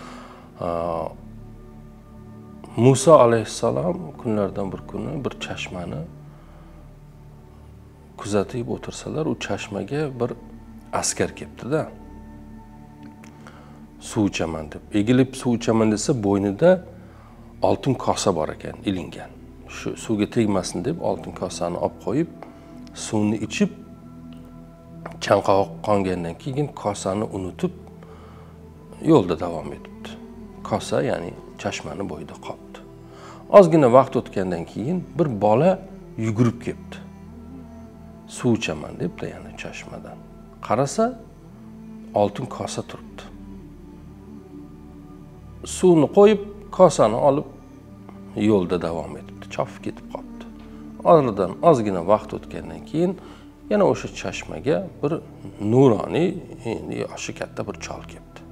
Musa alayhissalom kunlardan bir kuni bir chashmani kuzatib o'tirsalar, u chashmaga bir askar kelibdi-da. Suv ichaman deb. Egilib suv ichaman desa, bo'ynida oltin kosa bor ekan, ilingan. Shu suvga tegmasin deb oltin kosani olib qo'yib, suvni ichib, chanqoq qongandan keyin kosani unutib yo'lda davom etibdi. Kosa, ya'ni chashmani bo'yida qoldi. Ozgina vaqt o'tgandan keyin bir bola yugurib kelibdi. suv ichaman debdi, yana chashmadan. Qarasa, oltin kosa turibdi. Suvni qo'yib, kosani olib yo'lda davom etibdi, chopib ketib qolibdi. Oradan ozgina vaqt o'tgandan keyin yana o'sha chashmaga bir nuroniy, endi yoshi katta bir chol kelibdi.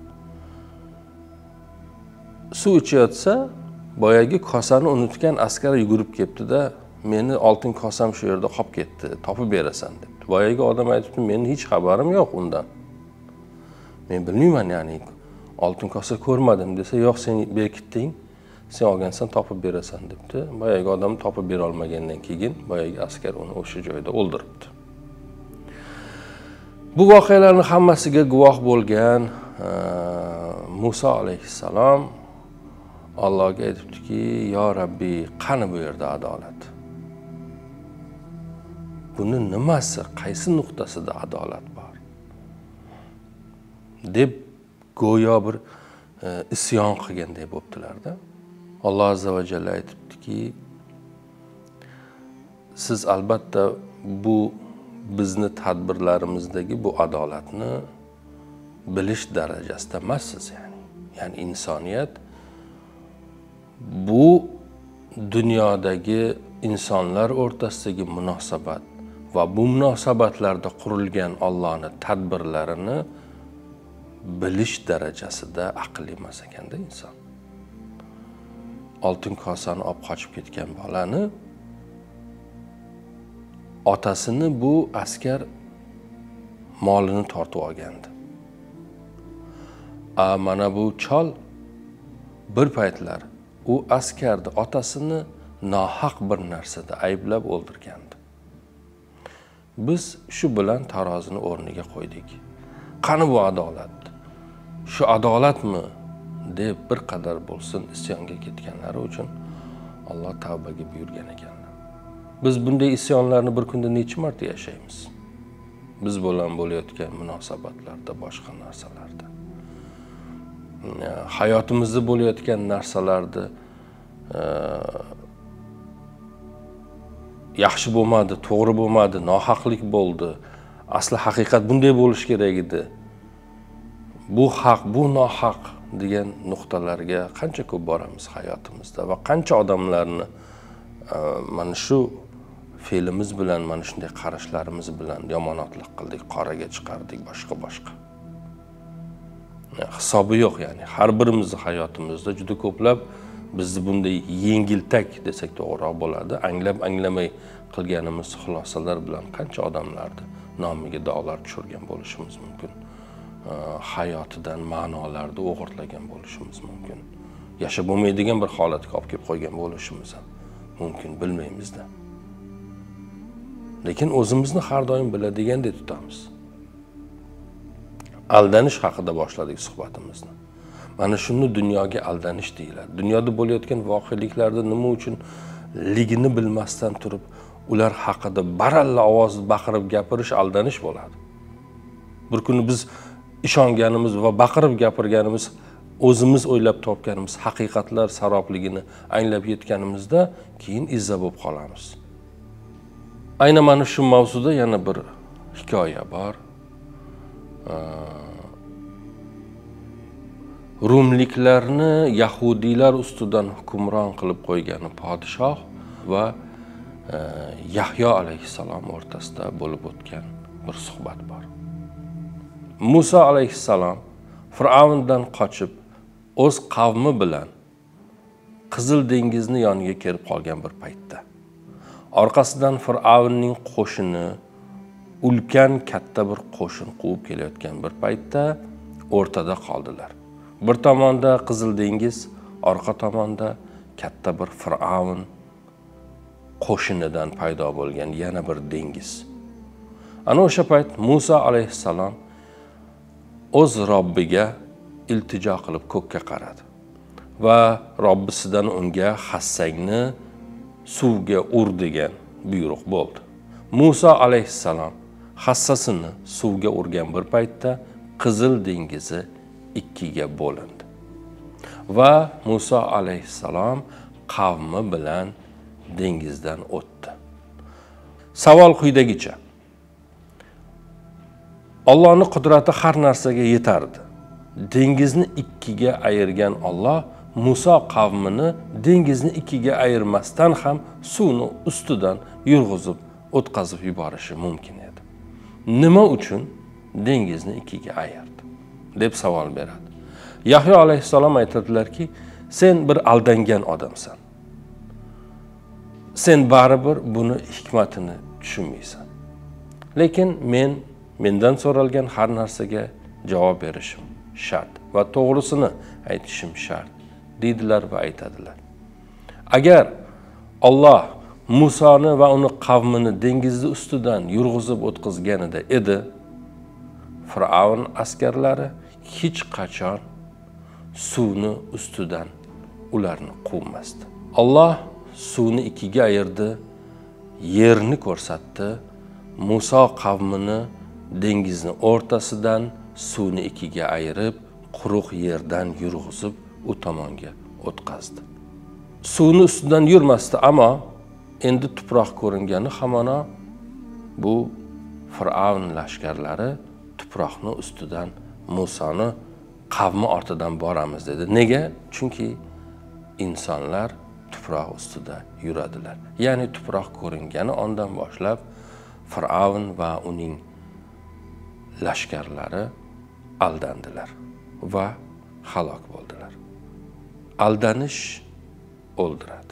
Suv ichayotsa, boyagi kosani unutgan askar yugurib kelibdi-da, meni oltin kosam shu yerda qolib ketdi, topib berasan debdi. Boyagi odam aytibdi, meni hech xabarim yo'q undan. Men bilmayman, ya'ni oltin kosa ko'rmadim desa, yo'q, sen bekitding, sen olgansan, topib berasan debdi. Boyagi odam topib bera olmagandan keyin boyagi askar uni o'sha joyda o'ldiribdi. Bu voqealarning hammasiga guvoh bo'lgan Musa alayhissalom Allohga aytibdiki, "Yo Rabbi, qani bu yerda adolat? Buni nimasi, qaysi nuqtasida adolat bor?" deb go'yo bir isyon qilganday bo'libdilar-da. Alloh azza va jalla aytibdiki, siz albatta bu bizni tadbirlarimizdagi bu adolatni bilish darajasida emassiz, ya'ni insoniyat bu dunyodagi insonlar o'rtasidagi munosabat va bu munosabatlarda qurilgan Allohning tadbirlarini bilish darajasida aql emas ekanda inson. Oltin kosani olib qochib ketgan bolani otasini bu askar molini tortib olgandi. Mana bu chol bir paytlar u askarni otasini nohaq bir narsada ayblab o'ldirgandi. Biz shu bilan tarozini o'rniga qo'ydik. Qani bu adolat? Shu adolatmi deb bir qadar bo'lsin isyonga ketganlari uchun Alloh tavbaga buyurgan ekanlar. Biz bunday isyonlarni bir kunda necha marta yashaymiz? Biz bilan bo'layotgan munosabatlarda, boshqa narsalarda. Hayotimizda bo'layotgan narsalarda yaxshi bo'lmadi, to'g'ri bo'lmadi, nohaqlik bo'ldi. Asli haqiqat bunday bo'lish kerak edi. Bu haq, bu nohaq degan nuqtalarga qancha ko'p boramiz hayotimizda va qancha odamlarni mana shu fe'limiz bilan, mana shunday qarashlarimiz bilan yomonotlik qildik, qoraga chiqardik, boshqa. Hisobi yo'q, ya'ni har birimizni hayotimizda juda ko'plab bizni bunday yengiltak desak to'g'riroq bo'ladi, anglamay qilganimiz xulosalar bilan qancha odamlarni nomiga dog'lar tushirgan bo'lishimiz mumkin. Hayotidan ma'nolarni o'g'irlagan bo'lishimiz mumkin. Yashab bo'lmaydigan bir holatga olib kelib qo'ygan bo'lishimiz ham mumkin, bilmaymiz-da. Lekin o'zimizni har doim biladigandek tutamiz. Aldanish haqida boshladik suhbatimizni. Mana shuni dunyoga aldanish deyiladi. Dunyoda bo'layotgan voqeliklarda nima uchun ligini bilmasdan turib, ular haqida baralla ovozda baqirib gapirish aldanish bo'ladi. Bir kuni biz ishonganimiz va baqirib gapirganimiz, o'zimiz o'ylab topganimiz haqiqatlar sarobligini anglab yetganimizda keyin izza bo'lib qolamiz. Aynan mana shu mavzuda yana bir hikoya bor. Rumliklarni yahudiylar ustidan hukmron qilib qo'ygan podshoh va Yahyo alayhissalom o'rtasida bo'lib o'tgan bir suhbat bor. Musa alayhissalom Fir'avndan qochib o'z qavmi bilan Qizil dengizni yoniga kelib qolgan bir paytda orqasidan Fir'avnning qo'shini ulkan katta bir qo'shin quvib kelayotgan bir paytda o'rtada qoldilar. Bir tomonda Qizil dengiz, orqa tomonda katta bir Fir'avn qo'shinidan paydo bo'lgan yana bir dengiz. Ana o'sha payt Musa alayhissalom o'z Robbiga iltijo qilib ko'kka qaradi va Robbisidan unga hassangni suvga ur degan buyruq bo'ldi. Musa alayhissalom hassasini suvga urgan bir paytda Qizil dengizi ikkiga bo'lindi va Musa alayhissalom qavmi bilan dengizdan o'tdi. Savol quyidagicha: Allohning qudrati har narsaga yetardi. Dengizni ikkiga ayirgan Alloh Musa qavmini dengizni ikkiga ayirmasdan ham suvni ustidan yurg'izib, o'tkazib yuborishi mumkin edi. Nima uchun dengizni ikkiga ayirdi deb savol beradi. Yahyo alayhissalom aytadilarki, sen bir aldangan odamsan. Sen baribir buni hikmatini tushunmaysan. Lekin mendan so'ralgan har narsaga javob berishim shart va to'g'risini aytishim shart, deydilar va aytadilar. Agar Alloh Musoni va uni qavmini dengizni ustidan yurg'izib o'tkazganida edi, Fir'avn askarlari hech qachon suvni ustidan ularni quvmasdi. Alloh suvni ikkiga ayirdi, yerni ko'rsatdi. Musa qavmini dengizni o'rtasidan suvni ikkiga ayirib, quruq yerdan yurg'izib, u tomonga o'tkazdi. Suvni ustidan yurmasdi, ammo endi tuproq ko'ringani hamona bu Fir'avn lashkarlari tuproqni ustidan Musoni qavmi ortidan boramiz dedi. Nega? Chunki insonlar tuproq ustida yuradilar. Ya'ni tuproq ko'ringani ondan boshlab Fir'avn va uning lashkarlari aldandilar va halok bo'ldilar. Aldanish o'ldiradi.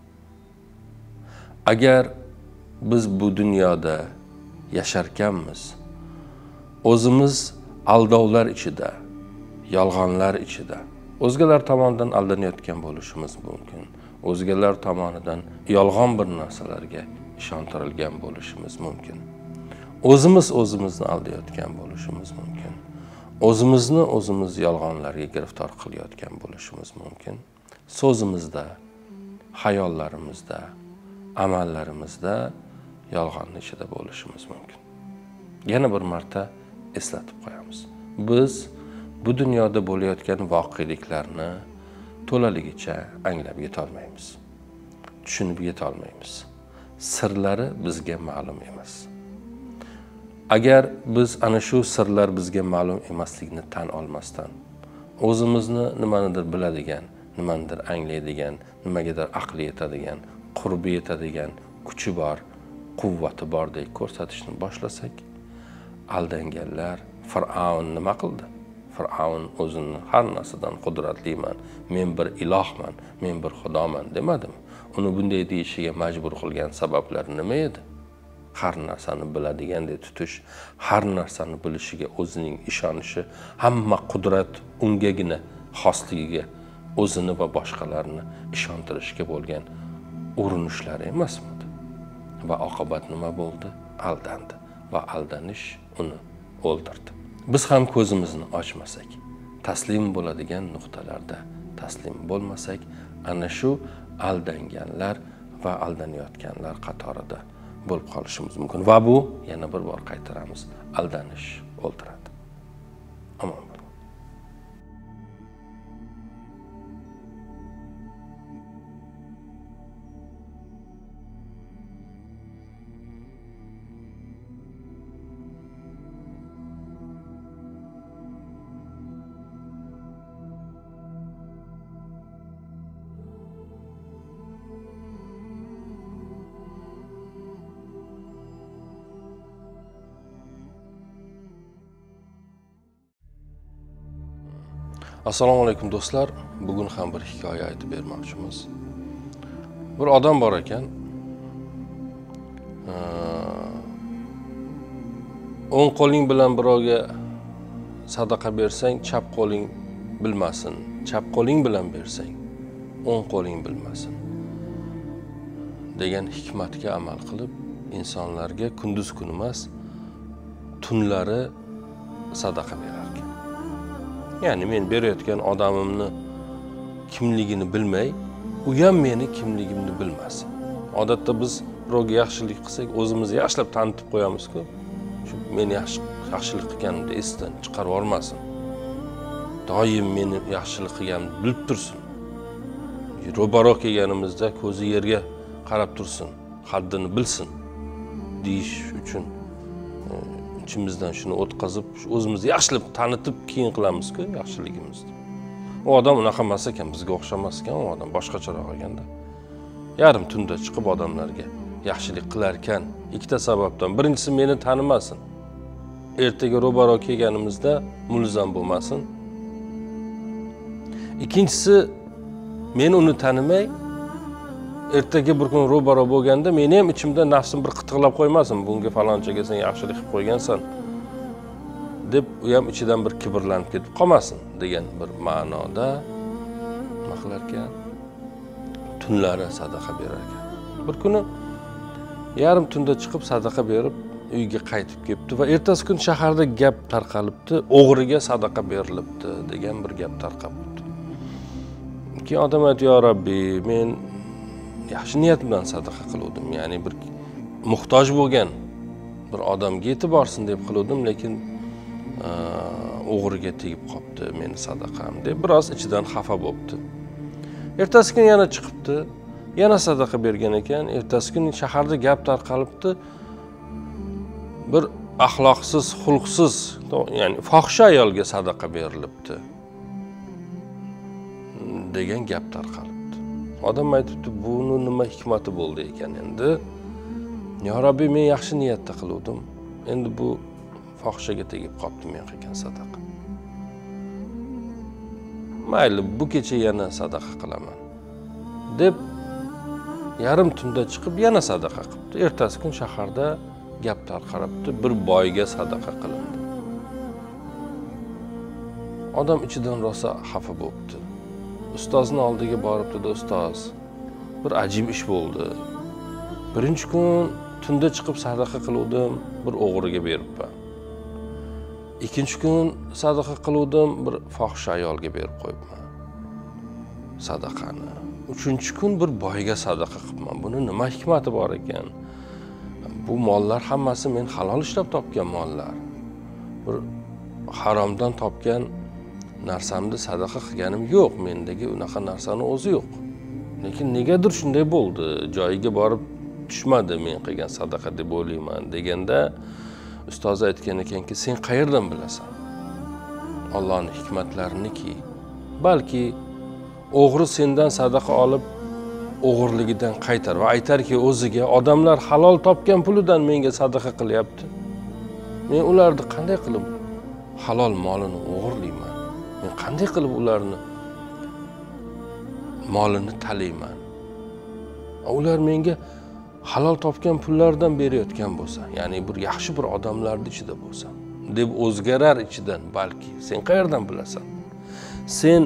Agar biz bu dunyoda yasharkanmiz, o'zimiz aldovlar ichida, yolg'onlar ichida, o'zgalar tomonidan aldanayotgan bo'lishimiz mumkin. O'zgalar tomonidan yolg'on bir narsalarga ishontirilgan bo'lishimiz mumkin. O'zimizni aldayotgan bo'lishimiz mumkin. O'zimiz yolg'onlarga giriftor qilayotgan bo'lishimiz mumkin. So'zimizda, hayollarimizda, amallarimizda yolg'onni ichida bo'lishimiz mumkin. Yana bir marta eslatib qo'yamiz. Biz bu dunyoda bo'layotgan voqeliklarni to'laligicha anglab yetolmaymiz. Tushunib yetolmaymiz. Sirlari bizga ma'lum emas. Agar biz ana shu sirlar bizga ma'lum emasligini tan olmasdan, o'zimizni nimanidir biladigan, nimanidir anglaydigan, nimagadir aqli yetadigan, qurbi yetadigan, kuchi bor, quvvati bordek ko'rsatishni boshlasak, aldanganlar Fir'avn nima qildi? Fir'avn o'zini har narsadan qudratliman, men bir ilohman, men bir xudoman demadimi? Uni bunday deyishiga majbur qilgan sabablari nima edi? Har narsani biladigandek tutish, har narsani bilishiga o'zining ishonishi, hamma qudrat ungagina xosligiga o'zini va boshqalarni ishontirishga bo'lgan urinishlari emasmidi? Va oqibat nima bo'ldi? Aldandi va aldanish uni o'ldirdi. Biz ham ko'zimizni ochmasak, taslim bo'ladigan nuqtalarda taslim bo'lmasak, ana shu aldanganlar va aldanayotganlar qatorida bo'lib qolishimiz mumkin. Va bu, yana bir bor qaytaramiz, aldanish o'ldiradi. Omon bo'ling. Assalomu alaykum do'stlar. Bugun ham bir hikoya aytib bermoqchimiz. Bir odam bor ekan. O'ng qo'ling bilan birovga sadaqa bersang, chap qo'ling bilmasin. Chap qo'ling bilan bersang, o'ng qo'ling bilmasin degan hikmatga amal qilib, insonlarga kunduz kun emas, tunlari sadaqa berar ekan. Ya'ni men berayotgan odamimni kimligini bilmay, u ham meni kimligimni bilmasin. Odatda biz birovga yaxshilik qilsak, o'zimizni yaxshilab tanitib qo'yamiz-ku. Shu men yaxshilik qilganimda esdan chiqarib olmasin. Doim meni yaxshilik qilganimni bilib tursin. Ro'baro kelganimizda ko'zi yerga qarab tursin, haddini bilsin deyish uchun ichimizdan shuni o'tkazib, o'zimizni yaxshilab tanitib keyin qilamiz-ku yaxshiligimizni. U odam unaqa emas ekan, bizga o'xshamas ekan, u odam boshqacharoq ekanda. Yarim tunda chiqib odamlarga yaxshilik qilar ekan. Ikkita sababdan. Birinchisi meni tanimasin. Ertaga ro'baro kelganimizda mulzam bo'lmasin. Ikkinchisi men uni tanimay, ertaga bir kun ro'baro bo'lganda meni ham ichimda nafsim bir qitiqlab qo'ymasin. Bunga falonchaga sen yaxshilik qilib qo'ygansan deb u ham ichidan bir kibrlanib ketib qolmasin degan bir ma'noda nima qilar ekan? Tunlari sadaqa berar ekan. Bir kuni yarim tunda chiqib sadaqa berib uyga qaytib kelibdi va ertasi kun shaharda gap tarqalibdi, o'g'riga sadaqa berilibdi degan bir gap tarqalibdi. Keyin odam aytdi, "Ya Robbi, men yaxshi niyat bilan sadaqa qildim. Ya'ni bir muhtoj bo'lgan bir odamga yetib borsin deb qildim, lekin o'g'riga tegib qopti meni sadaqam" deb biroz ichidan xafa bo'libdi. Ertasi kun yana chiqibdi, yana sadaqa bergan ekan. Ertasi kun shaharda gap tarqalibdi. Bir axloqsiz, xulqsiz, ya'ni fohisha ayolga sadaqa berilibdi degan gap tarqalibdi. Odam aytibdi, buni nima hikmati bo'ldi ekan endi? "Ya Robbi, men yaxshi niyatda qildim. Endi bu fohishaga tegib qopti men qilgan sadaqa. Mayli, bu kecha yana sadaqa qilaman" deb yarim tunda chiqib yana sadaqa qilibdi. Ertasi kun shaharda gap tarqalibdi, bir boyga sadaqa qilindi. Odam ichidan rosa xafa bo'libdi. Ustozning oldiga boribdi-da, "Ustoz, bir ajib ish bo'ldi. Birinchi kun tunda chiqib sadaqa qildim, bir o'g'riga beribman. Ikkinchi kun sadaqa qildim, bir fohisha ayolga berib qo'yibman sadaqani. Uchinchi kun bir boyga sadaqa qilibman. Buni nima hikmati bor ekan? Bu mollar hammasi men halol ishlab topgan mollar. Bir haromdan topgan narsamni sadaqa qilganim yo'q. Mendagi unaqa narsani o'zi yo'q. Lekin negadir shunday bo'ldi. Joyiga borib tushmadi men qilgan sadaqa deb o'ylayman" deganda ustoz aytgan ekanki, "Sen qayerdan bilasan? Allohning hikmatlariniki. Balki o'g'ri sendan sadaqa olib o'g'irligidan qaytar va aytarki o'ziga, odamlar halol topgan pulidan menga sadaqa qilyapti. Men ularni qanday qilib halol molini o'g'irlayman? Men qanday qilib ularni molini talayman? Ular menga halol topgan pullardan berayotgan bo'lsa, ya'ni bir yaxshi bir odamlarning ichida bo'lsa" deb o'zgarar ichidan. Balki sen qayerdan bilasan? Sen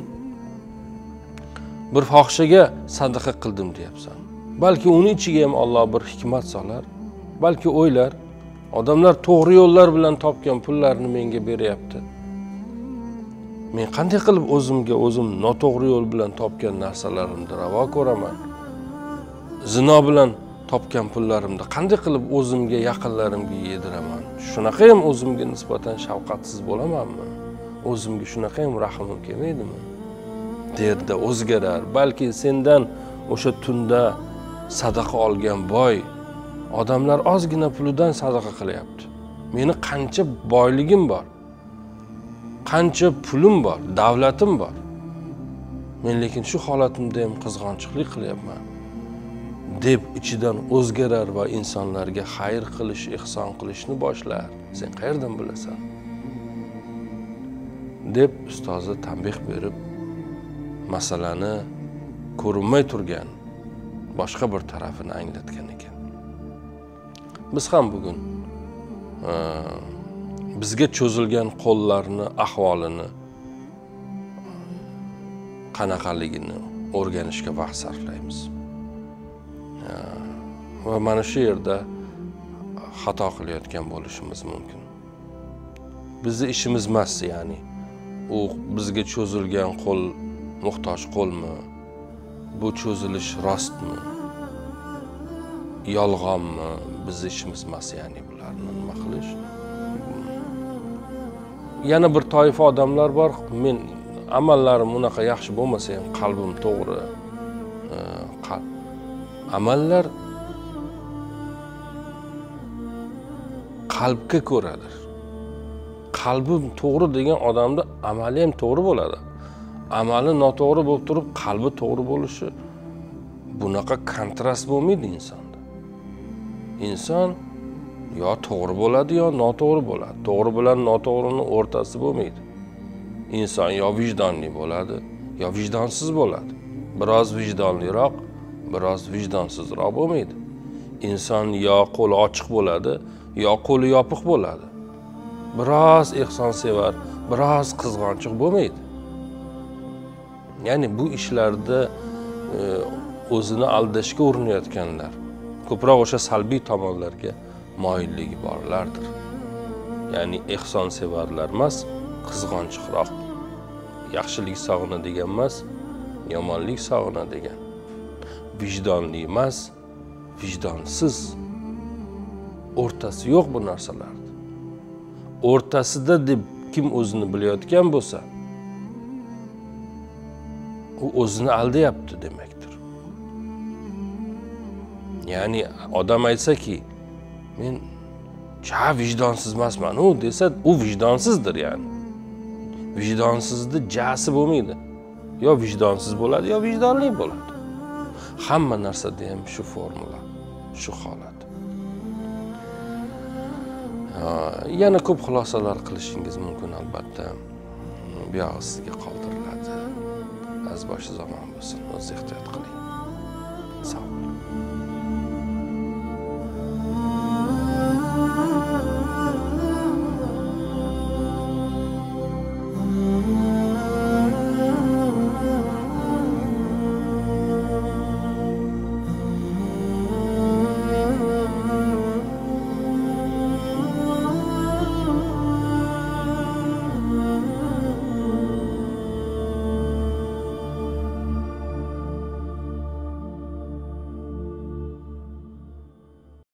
bir fohishaga sadaqa qildim deyapsan. Balki uni ichiga ham Alloh bir hikmat solar. Balki o'ylar, odamlar to'g'ri yo'llar bilan topgan pullarni menga beryapti. Men qanday qilib o'zim noto'g'ri yo'l bilan topgan narsalarimni ravo ko'raman? Zino bilan topgan pullarimni qanday qilib o'zimga, yaqinlarimga yediraman? Shunaqa ham o'zimga nisbatan shafqatsiz bo'lamanmi? O'zimga shunaqa ham rahmim kelmaydimi? Derda o'zgarar. Balki sendan o'sha tunda sadaqa olgan boy odamlar ozgina pulidan sadaqa qilyapti. Meni qancha boyligim bor, qancha pulim bor, davlatim bor. Men lekin shu holatimda ham qizg'onchiqlik qilyapman deb ichidan o'zgarar va insonlarga xayr qilish, ihson qilishni boshlar. Sen qayerdan bilasan? deb ustozi tanbeh berib, masalani ko'rinmay turgan boshqa bir tarafini anglatgan ekan. Biz ham bugun bizga cho'zilgan qo'llarni ahvolini qanaqaligini o'rganishga vaqt sarflaymiz. Va mana shu yerda xato qilayotgan bo'lishimiz mumkin. Bizning ishimiz emas, ya'ni u bizga cho'zilgan qo'l muhtoj qo'lmi? Bu cho'zilish rostmi? Yolg'onmi? Bizning ishimiz emas, ya'ni bularni nima qilish. Yana bir toifa odamlar bor. Men amallarim unaqa yaxshi bo'lmasa ham qalbim to'g'ri. Amallar qalbga ko'radir. qalbi to'g'ri degan odamda amali ham to'g'ri bo'ladi. Amali noto'g'ri bo'lib turib, qalbi to'g'ri bo'lishi bunaqa kontrast bo'lmaydi insonda. Inson yo to'g'ri bo'ladi, yo noto'g'ri bo'ladi. To'g'ri bilan noto'g'rining o'rtasi bo'lmaydi. Inson yo vijdonli bo'ladi, yo vijdonsiz bo'ladi. Biroz vijdonliroq, biroz vijdonsizroq bo'lmaydi. Inson yo qo'li ochiq bo'ladi, yo qo'li yopiq bo'ladi. Biroz ehsonsevar, biroz qizg'onchiq bo'lmaydi. Ya'ni bu ishlarda o'zini aldashga urinayotganlar ko'proq o'sha salbiy tomonlarga moyilligi borlardir. Ya'ni ehsonsevarlar emas, qizg'onchiqroq. Yaxshilik sog'inadigan emas, yomonlik sog'inadigan. Vijdonli emas, vijdonsiz. O'rtasi yo'q bu narsalarda. O'rtasida deb kim o'zini bilayotgan bo'lsa, u o'zini aldayapti demakdir. Ya'ni odam aytsa-ki, men vijdonsiz emasman, u desa, u vijdonsizdir yani. Vijdonsizning jasi bo'lmaydi. Yo vijdonsiz bo'ladi, yo vijdonli bo'ladi. Hamma narsada ham shu formula, shu holat. Yana ko'p xulosalar qilishingiz mumkin albatta. Bu yog'i sizga qoldiriladi. Az boshi zamon bo'lsin, o'zingiz ehtiyot qiling. Sog' bo'ling.